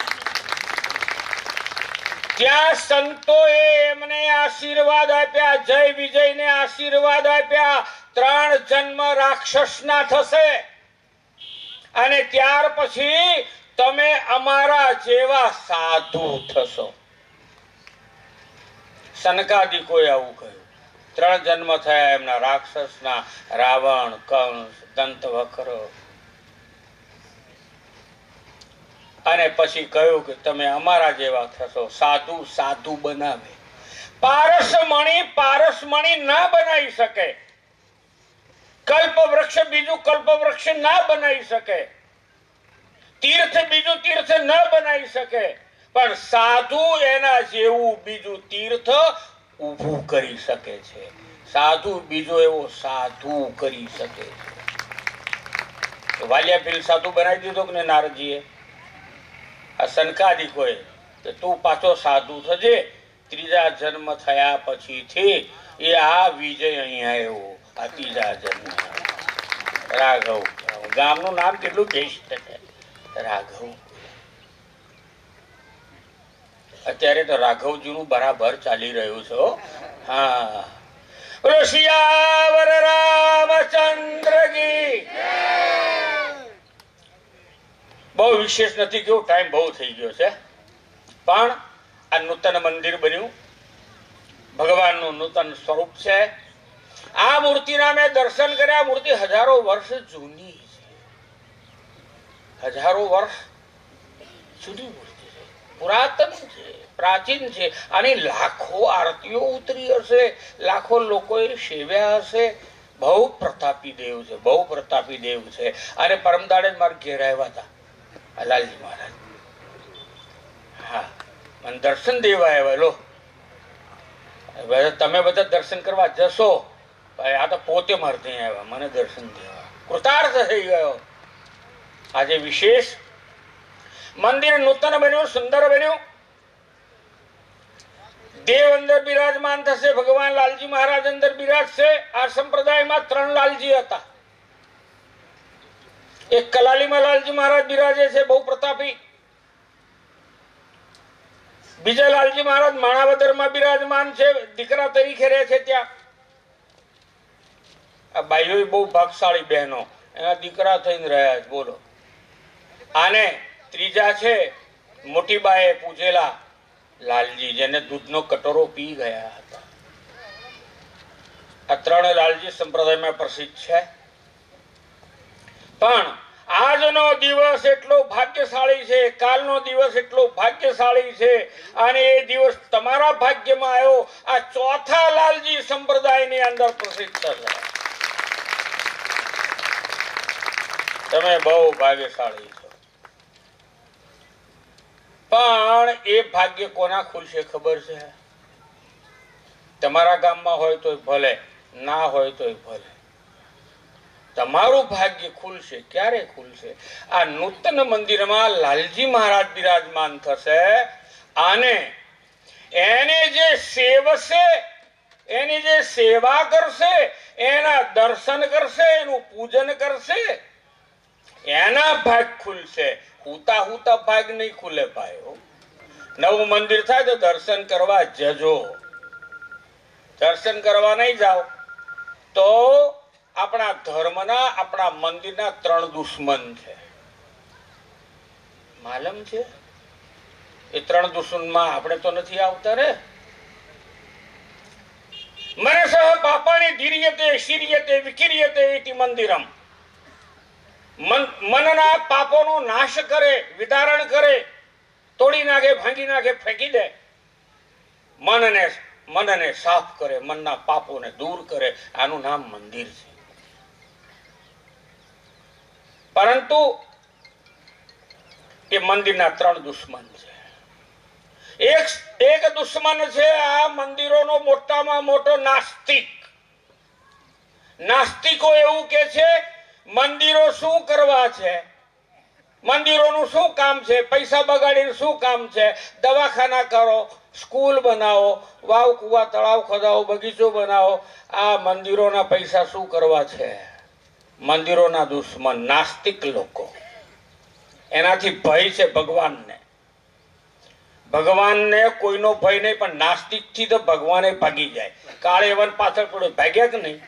ત્યાં સંતોએ એમને આશીર્વાદ આપ્યા, જય વિજયને આશીર્વાદ આપ્યા. 3 જન્મ રાક્ષસના થશે અને ત્યાર પછી તમે અમારા જેવા સાધુ થશો. સનકાદિકોએ આવું કહ્યું. 3 જન્મ થયા એમના રાક્ષસના, રાવણ, કંસ, દંતવક્ર. અને પછી કહ્યું કે તમે અમારા જેવા થશો. સાધુ સાધુ બનાવે. પારસમણી ના બનાવી શકે. કલ્પવૃક્ષ બીજું કલ્પવૃક્ષ ના બનાવી શકે. તીર્થ બીજું તીર્થ ન બનાવી શકે. પણ સાધુ એના જેવું બીજું તીર્થ ઊભું કરી શકે છે. સાધુ બીજો એવો સાધુ કરી શકે છે. વાલિયા પીર સાધુ બનાવી દીધો કે નારદજીએ? આ સનકાદિકોએ કે તું પાછો સાધુ થજે. 3જા જન્મ થયા પછીથી એ આ વિજય અહીંયા આવ્યો. આ 3જા જન્મ. રાઘવ ગામનું નામ કેટલું શ્રેષ્ઠ છે, રાઘવ. અત્યારે તો રાઘવજીનું બરાબર ચાલી રહ્યું છે. હા, ઋષિયાવર રામચંદ્ર કી. બહુ વિશેષ નથી કેવું, ટાઈમ બહુ થઈ ગયો છે. પણ આ નૂતન મંદિર બન્યું, ભગવાનનું નૂતન સ્વરૂપ છે. આ મૂર્તિના મેં દર્શન કર્યા. મૂર્તિ હજારો વર્ષ જૂની છે. હજારો વર્ષ જૂની મૂર્તિ છે, પુરાતન છે, પ્રાચીન છે. આની લાખો આરતીઓ ઉતરી હશે, લાખો લોકોએ સેવ્યા હશે. બહુ પ્રતાપી દેવ છે, બહુ પ્રતાપી દેવ છે. અને પરમદાડે મારે ઘેર આવ્યા હતા લાલજી મહારાજ. હા, મને દર્શન દેવા આવ્યા. લો તમે બધા દર્શન કરવા જશો. આ તો પોતે મારે ત્યાં આવ્યા મને દર્શન દેવા. કૃતાર્થ થઈ ગયો. આજે વિશેષ મંદિર નૂતન બન્યું, સુંદર બન્યું. દેવ અંદર બિરાજમાન થશે. ભગવાન લાલજી મહારાજ અંદર બિરાજશે. આ સંપ્રદાયમાં 3 લાલજી હતા. એક કલાલીમાં લાલજી મહારાજ બિરાજે છે, બહુ પ્રતાપી. બીજા લાલજી મહારાજ માણાવદરમાં બિરાજમાન છે, દીકરા તરીકે રહે છે ત્યાં. આ બાઈઓ બહુ ભાગશાળી બહેનો, એના દીકરા થઈને રહ્યા છે. બોલો. આને 3જા છે મોટી બાએ પૂજેલા લાલજી, જેને દૂધનો કટોરો પી ગયા હતા. આ ત્રણ લાલજી સંપ્રદાયમાં પ્રસિદ્ધ છે. પણ આજનો દિવસ એટલો ભાગ્યશાળી છે, કાલનો દિવસ એટલો ભાગ્યશાળી છે, અને એ દિવસ તમારા ભાગ્યમાં આવ્યો. આ ચોથા લાલજી સંપ્રદાયની અંદર પ્રસિદ્ધ છે. તમે બહુ ભાગ્યશાળી છો. પણ એ ભાગ્ય કોના ખુલશે ખબર છે? તમારા ગામમાં હોય તો ભલે, ના હોય તો ભલે, તમારું ભાગ્ય ખુલશે. ક્યારે ખુલશે? આ નૂતન મંદિરમાં લાલજી મહારાજ બિરાજમાન થશે, અને એને જે સેવશે, એની જે સેવા કરશે, એના દર્શન કરશે, એનું પૂજન કરશે, એના ભાગ ખુલશે. હુતા હુતા ભાગ નહીં ખુલે ભાઈઓ. નવું મંદિર થાય તો દર્શન કરવા જજો. દર્શન કરવા નહીં જાઓ તો આપણા ધર્મના, આપણા મંદિરના ત્રણ દુશ્મન છે. માલમ છે? એ ત્રણ દુશ્મનમાં આપણે તો નથી આવતા રે. મનસઃ પાપાની ધીર્યતે શીર્યતે વિકીર્યતે ઇતિ મંદિરમ. મનના પાપોનો નાશ કરે, વિદારણ કરે, તોડી નાખે, ભાંગી નાખે, ફેંકી દે. મનને સાફ કરે, મનના પાપોને દૂર કરે. આનું નામ મંદિર છે. પરંતુ એ મંદિરના ત્રણ દુશ્મન છે. એક દુશ્મન છે આ મંદિરોનો મોટામાં મોટો નાસ્તિક. નાસ્તિકો એવું કે છે મંદિરો શું કરવા છે, મંદિરોનું શું કામ છે, પૈસા બગાડીને શું કામ છે? દવાખાના કરો, સ્કૂલ બનાવો, વાવ કુવા તળાવ ખોદાવો, બગીચો બનાવો. આ મંદિરોના પૈસા શું કરવા છે? મંદિરોના દુશ્મન નાસ્તિક લોકો. એનાથી ભય છે ભગવાનને. ભગવાનને કોઈનો ભય નહીં, પણ નાસ્તિક થી તો ભગવાને ભાગી જાય. કાળે વન પાછળ પડ્યો, ભાગ્યા કે નહીં?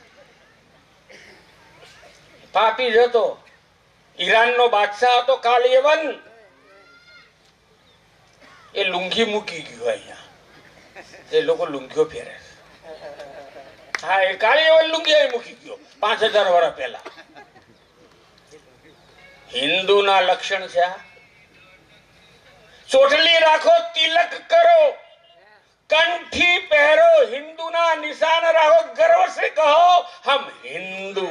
પાપી જ હતો. ઈરાનનો બાદશાહ હતો કાલિયવન. એ લુંગી મૂકી ગયો અહીંયા. એ લોકો લુંગીઓ પહેરે. હા, એ કાલિયવન લુંગી મૂકી ગયો 5000 વર્ષ પહેલા. હિન્દુના લક્ષણ છે આ. ચોટલી રાખો, તિલક કરો, કંઠી પહેરો, હિન્દુના નિશાન રાખો, गर्व से कहो हम हिंदू.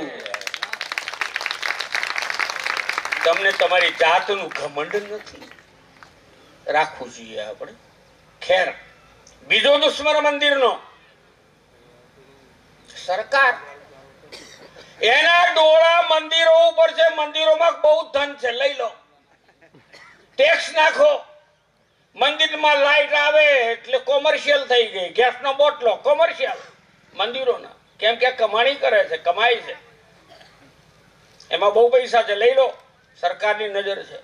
તમને તમારી જાતનું ઘમંડ નથી, રાખવું જોઈએ આપણે. ખેર, બીજો દુશ્મન મંદિરનો સરકાર. એના ડોળા મંદિરો ઉપર છે. મંદિરોમાં બહુ ધન છે, લઈ લો, ટેક્સ નાખો. મંદિરમાં લાઈટ આવે એટલે કોમર્શિયલ થઈ ગઈ. ગેસનો બોટલો કોમર્શિયલ મંદિરોના. કેમ કે કમાણી કરે છે, કમાઈ છે, એમાં બહુ પૈસા છે, લઈ લો. સરકારની નજર છે.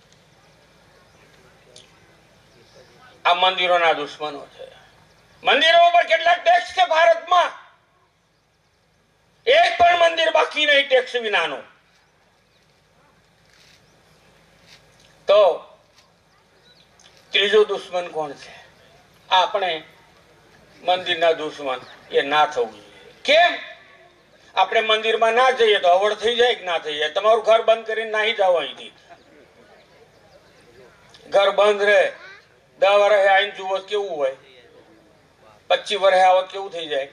આ મંદિરોના દુશ્મનો છે. મંદિરો ઉપર કેટલા ટેક્સ છે ભારતમાં? એક પણ મંદિર બાકી નહીં ટેક્સ વિનાનું. તો ત્રીજો દુશ્મન કોણ છે? આપણે મંદિરના દુશ્મન. એ ના થવું જોઈએ. કેમ? આપણે મંદિરમાં ના જઈએ તો અવળ થઈ જાય કે ના થઈ જાય? તમારું ઘર બંધ કરીને નાહી જાઓ અહીંથી. ઘર બંધ રહે, 10 વર્ષે આવીને જુઓ કેવું હોય, 25 વર્ષે આવો કેવું થઈ જાય?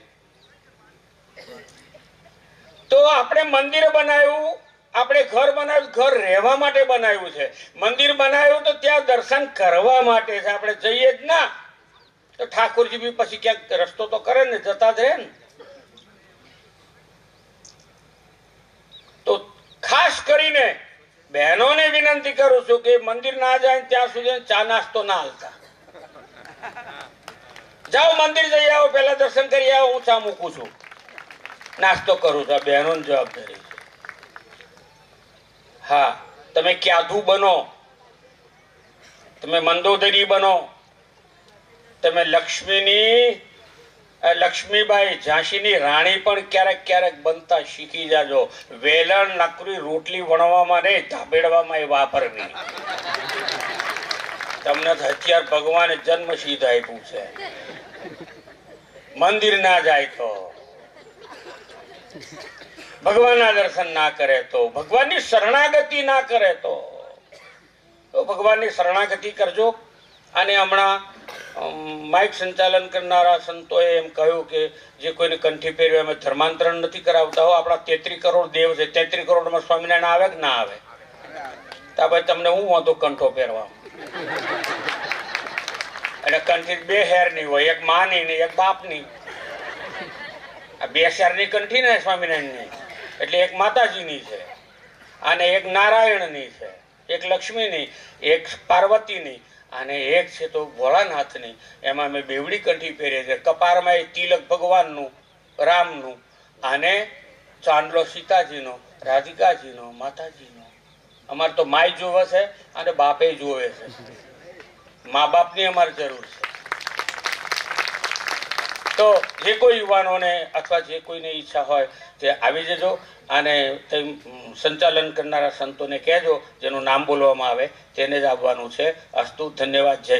તો આપણે મંદિર બનાવ્યું, આપણે ઘર બનાવ્યું, ઘર રહેવા માટે બનાવ્યું છે. મંદિર બનાવ્યું તો ત્યાં દર્શન કરવા માટે છે. આપણે જઈએ જ ના તો ઠાકોરજી બી પછી ક્યાંક રસ્તો તો કરે ને, જતા જ રહે ને. તો ખાસ કરીને બહેનોને વિનંતી કરું છું કે મંદિર ના જાય ત્યાં સુધી ચા નાસ્તો ના હાલતા. જાઓ મંદિર જઈ આવો, પહેલા દર્શન કરી આવો, હું ચા મૂકું છું, નાસ્તો કરું છું. આ બહેનોની જવાબદારી છે. હા, તમે ક્યાધુ બનો, તમે મંદોદરી બનો, તમે લક્ષ્મીબાઈ ઝાંસીની રાણી પણ ક્યારેક ક્યારેક બનતા શીખી જાજો. વેલણ નકરી રોટલી વણવામાં નહીં, ધાબેડવામાં એ વાપરવી. તમને તો હથિયાર ભગવાને જન્મ સિદ્ધ આપ્યું છે. મંદિર ના જાય તો ભગવાનના દર્શન ના કરે તો, ભગવાનની શરણાગતિ ના કરે તો ભગવાનની શરણાગતિ કરજો. અને હમણાં માઇક સંચાલન કરનારા સંતોએ એમ કહ્યું કે જે કોઈને કંઠી પહેર્યું અમે ધર્માંતરણ નથી કરાવતા હો. આપણા 33 કરોડ દેવ છે, 33 કરોડમાં સ્વામિનારાયણ આવે કે ના આવે? તા ભાઈ તમને હું વાંધો કંઠો પહેરવા? એટલે કંઠી બે હેરની હોય, એક માની ને એક બાપની. આ બે શેરની કંઠી ને સ્વામિનારાયણની, એટલે એક માતાજીની છે અને એક નારાયણની છે, એક લક્ષ્મીની, એક પાર્વતીની અને એક છે તો ભોળાનાથની. એમાં અમે બેવડી કંઠી પહેરીએ છીએ. કપારમાં એ તિલક ભગવાનનું, રામનું, અને ચાંદલો સીતાજીનો, રાધિકાજીનો, માતાજીનો. અમારે તો માય જોવે છે અને બાપે જોવે છે. મા બાપની અમારે જરૂર છે. તો જે કોઈ યુવાનોને અથવા જે કોઈને ઈચ્છા હોય તે આવી જજો. અને સંચાલન કરનારા સંતોને કહેજો, જેનું નામ બોલવામાં આવે તેને જ આવવાનું છે. અસ્તુ, ધન્યવાદ. જય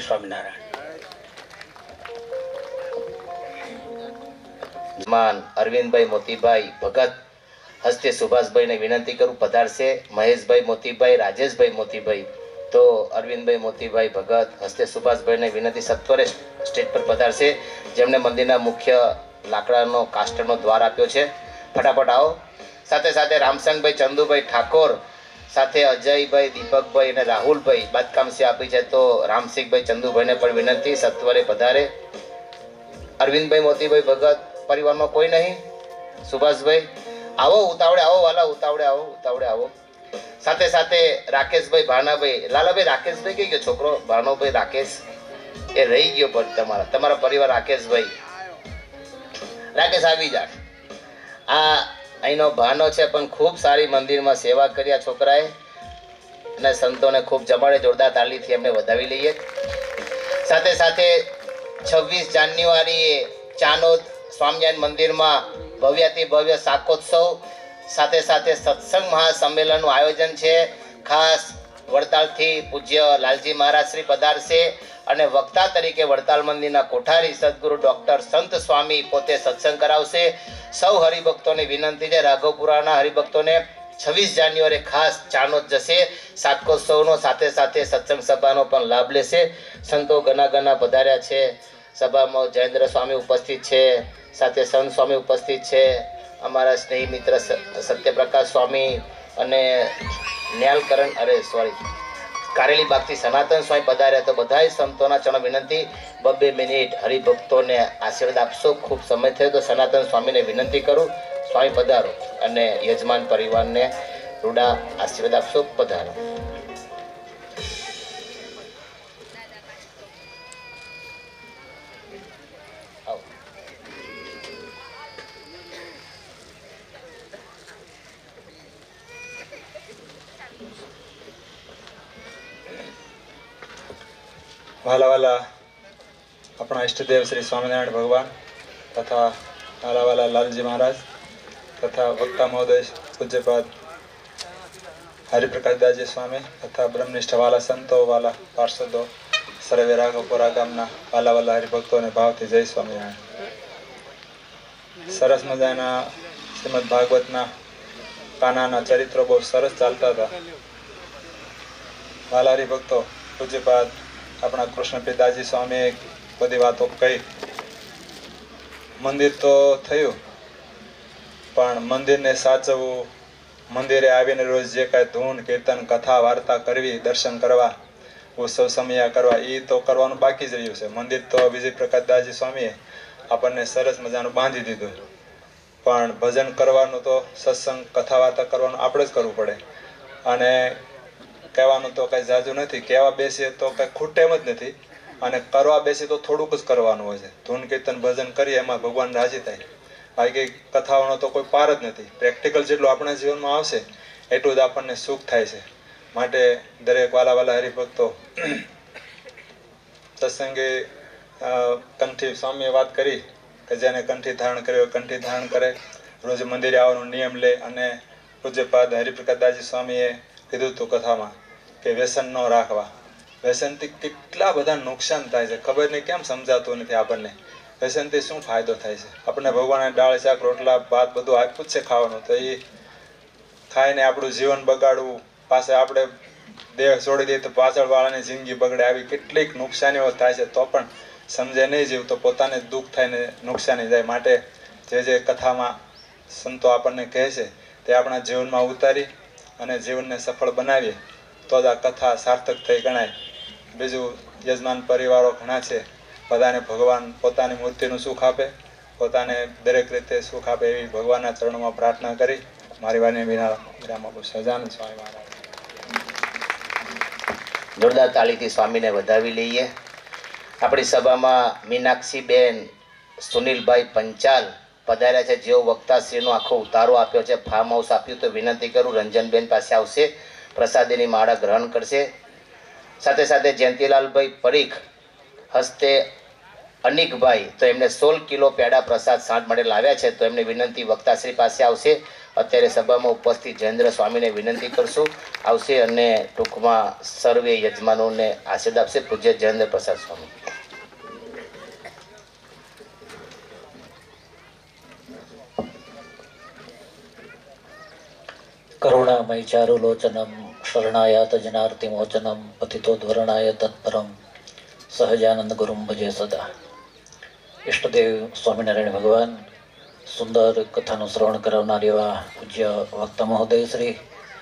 સ્વામિનારાયણ. અરવિંદભાઈ મોતીભાઈ ભગત હસ્તે સુભાષભાઈને વિનંતી કરું પધારશે. મહેશભાઈ મોતીભાઈ, રાજેશભાઈ મોતીભાઈ. તો અરવિંદભાઈ મોતીભાઈ ભગત હસ્તે સુભાષભાઈને વિનંતી સત્વરે સ્ટેજ પર પધારશે, જેમને મંદિરના મુખ્ય લાકડાનો કાસ્ટનો દ્વાર આપ્યો છે. ફટાફટ આવો. સાથે સાથે રામસંગભાઈ ચંદુભાઈ ઠાકોર, સાથે અજયભાઈ, દીપકભાઈ અને રાહુલભાઈ બાદકામસી આપી છે. તો રામસિંહભાઈ ચંદુભાઈને પણ વિનંતી સત્વરે પધારે. અરવિંદભાઈ મોતીભાઈ ભગત પરિવારમાં કોઈ નહીં? સુભાષભાઈ આવો, ઉતાવળે આવો વાલા, ઉતાવળે આવો, ઉતાવળે આવો. સાથે સાથે રાકેશભાઈ, ભાનાભાઈ, લાલાભાઈ રાકેશભાઈ કઈ ગયો છોકરો? ભાનોભાઈ રાકેશ એ રહી ગયો, પણ તમારા પરિવાર રાકેશભાઈ, રાકેશ આવી જા. આ અહીંનો ભાનો છે, પણ ખૂબ સારી મંદિરમાં સેવા કરી આ છોકરાએ, અને સંતોને ખૂબ જમાડે. જોરદાર તાલીથી એમને વધાવી લઈએ. સાથે સાથે 26 જાન્યુઆરીએ ચાનોદ સ્વામિનારાયણ મંદિરમાં ભવ્યાતિ ભવ્ય શાકોત્સવ, સાથે સાથે સત્સંગ મહાસંમેલનનું આયોજન છે. ખાસ વડતાલથી પૂજ્ય લાલજી મહારાજ શ્રી પધારશે અને વક્તા તરીકે વડતાલ મંદિરના કોઠારી સદગુરુ ડોક્ટર સંત સ્વામી પોતે સત્સંગ કરાવશે. સૌ હરિભક્તોની વિનંતી છે, રાઘવપુરાના હરિભક્તોને 26 જાન્યુઆરી ખાસ ચાનોદ જશે. શાકોત્સવનો સાથે સાથે સત્સંગ સભાનો પણ લાભ લેશે. સંતો ઘણા પધાર્યા છે. સભામાં જયેન્દ્ર સ્વામી ઉપસ્થિત છે, સાથે સંત સ્વામી ઉપસ્થિત છે, અમારા સ્નેહી મિત્ર સત્યપ્રકાશ સ્વામી અને કારેલી બાગથી સનાતન સ્વામી પધાર્યા. તો બધા સંતોના ચરણ વિનંતી, 2 મિનિટ હરિભક્તોને આશીર્વાદ આપશો. ખૂબ સમય થયો તો સનાતન સ્વામીને વિનંતી કરું, સ્વામી પધારો અને યજમાન પરિવારને રૂડા આશીર્વાદ આપશો. પધારો. વાલા વાલા આપણા ઈષ્ટદેવ શ્રી સ્વામિનારાયણ ભગવાન તથા વાલા વાલા લાલજી મહારાજ તથા વક્તા મહોદય પૂજ્યપાદ હરિપ્રકાશદાસજી સ્વામી તથા બ્રહ્મનિષ્ઠ વાલા સંતો, વાલા પાર્ષદો, સર્વે રાઘવપુરા ગામના વાલા વાલા હરિભક્તોને ભાવથી જય સ્વામિનારાયણ. સરસ મજાના શ્રીમદ ભાગવતના કાનાના ચરિત્રો બહુ સરસ ચાલતા હતા. વાલા હરિભક્તો, પૂજ્યપાદ આપણા કૃષ્ણપ્રિયદાસજી સ્વામીએ બધી વાતો કહી. મંદિર તો થયું, પણ મંદિરને સાચવવું, મંદિરે આવીને રોજ જે કાંઈ ધૂન, કીર્તન, કથા, વાર્તા કરવી, દર્શન કરવા, ઉત્સવ સમયા કરવા, એ તો કરવાનું બાકી જ રહ્યું છે. મંદિર તો વિજય પ્રકાશદાસજી સ્વામીએ આપણને સરસ મજાનું બાંધી દીધું, પણ ભજન કરવાનું તો, સત્સંગ, કથા, વાર્તા કરવાનું આપણે જ કરવું પડે. અને કહેવાનું તો કંઈ જાજુ નથી, કહેવા બેસીએ તો કંઈ ખૂટે એમ જ નથી, અને કરવા બેસીએ તો થોડુંક જ કરવાનું હોય છે. ધૂન, કીર્તન, ભજન કરીએ એમાં ભગવાન રાજી થાય. બાકી કથાઓનો તો કોઈ પાર જ નથી. પ્રેક્ટિકલ જેટલું આપણા જીવનમાં આવશે એટલું જ આપણને સુખ થાય છે. માટે દરેક વાલા વાલા હરિભક્તો, સત્સંગે કંઠી સ્વામીએ વાત કરી કે જેને કંઠી ધારણ કર્યો કંઠી ધારણ કરે, રોજ મંદિરે આવવાનો નિયમ લે. અને પૂજ્યપાદ હરિપ્રકાશદાસજી સ્વામીએ કીધું હતું કથામાં કે વ્યસન ન રાખવા. વ્યસનથી કેટલા બધા નુકસાન થાય છે ખબર નહીં, કેમ સમજાતું નથી આપણને. વ્યસનથી શું ફાયદો થાય છે? આપણને ભગવાને દાળ શાક રોટલા ભાત બધું આપ્યું જ છે ખાવાનું, તો એ ખાઈને આપણું જીવન બગાડવું, પાછળ આપણે દેહ છોડી દઈએ તો પાછળ વાળાની જિંદગી બગડે, આવી કેટલીક નુકસાનીઓ થાય છે. તો પણ સમજે નહીં જીવ તો પોતાને દુઃખ થાય ને નુકસાની જાય. માટે જે કથામાં સંતો આપણને કહે છે તે આપણા જીવનમાં ઉતારી અને જીવનને સફળ બનાવીએ તો જ આ કથા સાર્થક થઈ ગણાય. બીજું યજમાન પરિવારો ઘણા છે, બધાને ભગવાન પોતાની મૂર્તિનું સુખ આપે, પોતાને દરેક રીતે સુખ આપે એવી ભગવાનના ચરણોમાં પ્રાર્થના કરી મારી વાણી વિરામ આપું. સહજાનંદ સ્વામી મહારાજ. જોરદાર તાળીથી સ્વામીને વધાવી લઈએ. આપણી સભામાં મીનાક્ષીબેન સુનિલભાઈ પંચાલ પધાર્યા છે, જેઓ વક્તાશ્રીનો આખો ઉતારો આપ્યો છે, ફાર્મ હાઉસ આપ્યું. તો વિનંતી કરું રંજનબેન પાસે આવશે, પ્રસાદીની માળા ગ્રહણ કરશે. સાથે સાથે જયંતિલાલભાઈ પરીખ હસ્તે અનિકભાઈ, તો એમને 16 કિલો પેડા પ્રસાદ સાંજ માટે લાવ્યા છે. તો એમને વિનંતી વક્તાશ્રી પાસે આવશે. અત્યારે સભામાં ઉપસ્થિત જયેન્દ્ર સ્વામીને વિનંતી કરશું આવશે અને ટૂંકમાં સર્વે યજમાનોને આશીર્વાદ આપશે. પૂજ્ય જયેન્દ્ર પ્રસાદ સ્વામી. કરુણામય ચારુલોચનમ શરણાયાત જનાર્તિ મોચનમ પતિતો ધ્વરણાય તત્પરમ સહજાનંદ ગુરુમ ભજે સદા. ઈષ્ટદેવ સ્વામિનારાયણ ભગવાન સુંદર કથાનું શ્રવણ કરાવનાર એવા પૂજ્ય વક્તા મહોદય શ્રી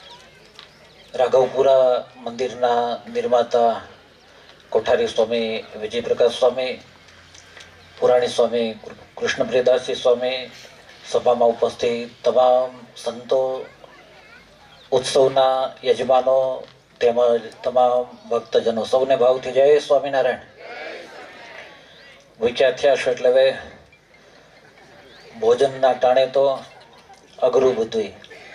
રાઘવપુરા મંદિરના નિર્માતા કોઠારી સ્વામી વિજયપ્રકાશ સ્વામી, પુરાણી સ્વામી કૃષ્ણપ્રિયદાસજી સ્વામી, સભામાં ઉપસ્થિત તમામ સંતો, ઉત્સવના યજમાનો તેમજ તમામ ભક્તજનો, સૌને ભાવથી જય સ્વામિનારાયણ. ભૂખ્યા થયા છો એટલે હવે ભોજનના ટાણે તો અઘરું બધું.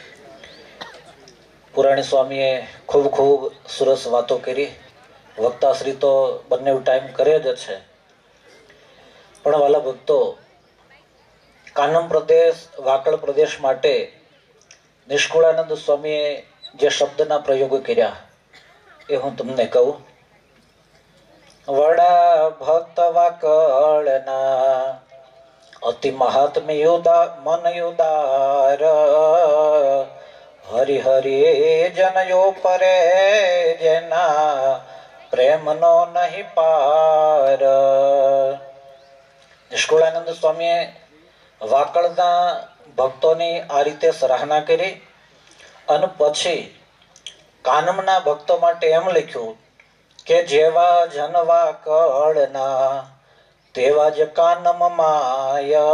પુરાણી સ્વામીએ ખૂબ ખૂબ સરસ વાતો કરી. વક્તાશ્રી તો બંને ટાઈમ કરે જ છે, પણ વાલા ભક્તો, કાનમ પ્રદેશ વાકડ પ્રદેશ માટે નિષ્કુળાનંદ સ્વામીએ જે શબ્દના પ્રયોગો કર્યા એ હું તમને કહું. વડા ભક્ત વાકળના અતિ મહાત્મ્ય મન ઉદાર, હરિ હરિ જનયો પરે જેના પ્રેમનો નહીં પાર. નિષ્કુળાનંદ સ્વામીએ વાકળના ભક્તોની આ રીતે સરાહના કરી અને પછી કાનમના ભક્તો માટે એમ લખ્યું કે જેવા જન વાકળના તેવા જ કાનમ માય.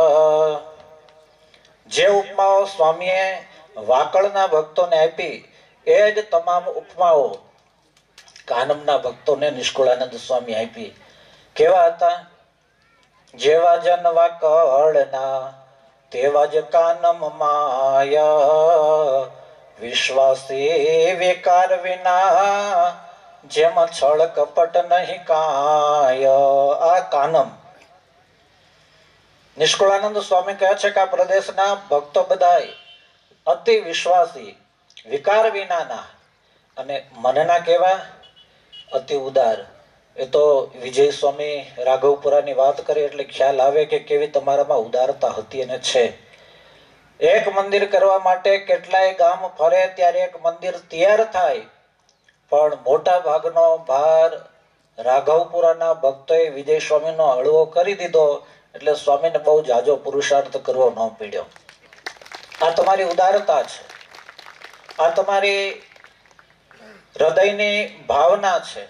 જે ઉપમાઓ સ્વામીએ વાકળના ભક્તોને આપી એ જ તમામ ઉપમાઓ કાનમના ભક્તોને નિષ્કુળાનંદ સ્વામી આપી. કેવા હતા? જેવા જન વાકળના તેવા જ કાનમ માય, વિશ્વાસી વિકાર વિના જેમ છળ કપટ નહીં કાય. આ કાનમ. નિષ્કુળાનંદ સ્વામી કહે છે કે આ પ્રદેશના ભક્તો બધા અતિ વિશ્વાસી, વિકાર વિનાના અને મનના કેવા? અતિ ઉદાર. એ તો વિજય સ્વામી રાઘવપુરાની વાત કરી એટલે ખ્યાલ આવે કે કેવી તમારામાં ઉદારતા હતી અને છે. એક મંદિર કરવા માટે કેટલાય ગામ ફરે ત્યારે એક મંદિર તૈયાર થાય, પણ મોટા ભાગનો ભાર રાઘવપુરાના ભક્તોએ વિજય સ્વામીનો હળવો કરી દીધો એટલે સ્વામીને બહુ જાજો પુરુષાર્થ કરવો ન પડ્યો. આ તમારી ઉદારતા છે, આ તમારી હૃદયની ભાવના છે.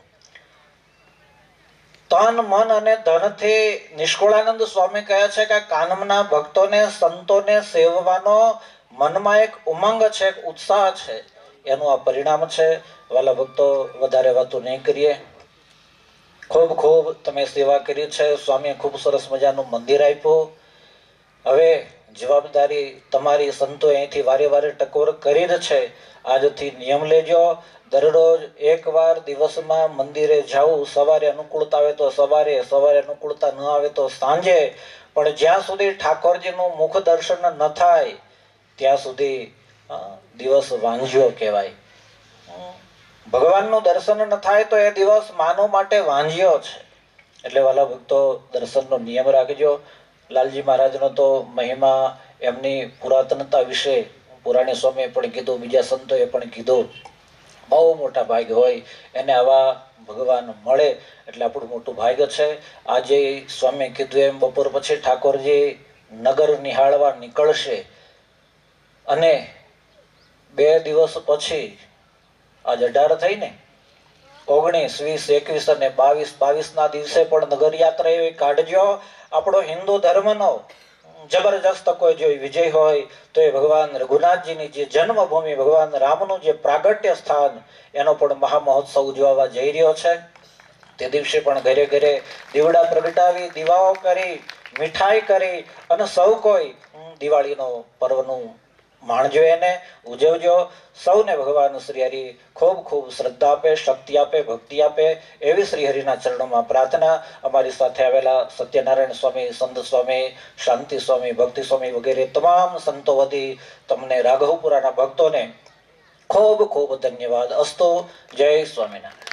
તન મન અને ધનથી નિષ્કુળાનંદ સ્વામી કહે છે કે કાનમના ભક્તોને સંતોને સેવવાનો મનમાં એક ઉમંગ છે, એક ઉત્સાહ છે. એનું આ પરિણામ છે. વાલા ભક્તો, વધારે વાતો નહીં કરીએ. ખૂબ ખૂબ તમે સેવા કરી છે. સ્વામીએ ખૂબ સરસ મજાનું મંદિર આપ્યું. હવે જવાબદારી તમારી સંતો અહીંથી વારે વારે ટકોર કરી જ છે. આજથી નિયમ લેજો. દરરોજ એકવાર દિવસમાં મંદિરે જાવું. સવારે અનુકૂળતા આવે તો સવારે, સવારે અનુકૂળતા ન આવે તો સાંજે. પણ જ્યાં સુધી ઠાકોરજીનું મુખ દર્શન ન થાય ત્યાં સુધી દિવસ વાંજ્યો કહેવાય. ભગવાનનું દર્શન ન થાય તો એ દિવસ માનવ માટે વાંજ્યો છે. એટલે વાલા ભક્તો દર્શનનો નિયમ રાખજો. લાલજી મહારાજનો તો મહિમા, એમની પુરાતનતા વિશે પુરાણી સ્વામીએ પણ કીધું, બીજા સંતોએ પણ કીધું. બહુ મોટા ભાગ્ય હોય એને આવા ભગવાન મળે એટલે આપણું મોટું ભાગ્ય છે. આજે સ્વામી કીધું એમ બપોર પછી ઠાકોરજી નગર નિહાળવા નીકળશે અને 2 દિવસ પછી આજ 18 થઈ ને, 19, 20, 21 અને 22 ના દિવસે પણ નગર યાત્રા એવી કાઢજો. આપણો હિન્દુ ધર્મનો જબરજસ્ત કોઈ જો વિજય હોય તો એ ભગવાન રઘુનાથજીની જે જન્મભૂમિ, ભગવાન રામનું જે પ્રાગટ્ય સ્થાન, એનો પણ મહામહોત્સવ ઉજવવા જઈ રહ્યો છે. તે દિવસે પણ ઘરે ઘરે દીવડા પ્રગટાવી, દીવાઓ કરી, મીઠાઈ કરી અને સૌ કોઈ દિવાળીનો પર્વનું માણજો, એને ઉજવજો. સૌને ભગવાન શ્રી હરિ ખૂબ ખૂબ શ્રદ્ધા આપે, શક્તિ આપે, ભક્તિ આપે એવી શ્રી હરિના ચરણોમાં પ્રાર્થના. અમારી સાથે આવેલા સત્યનારાયણ સ્વામી, સંત સ્વામી, શાંતિ સ્વામી, ભક્તિ સ્વામી વગેરે તમામ સંતો વધી તમને રાઘવપુરાના ભક્તોને ખૂબ ખૂબ ધન્યવાદ. અસ્તુ. જય સ્વામિનારાયણ.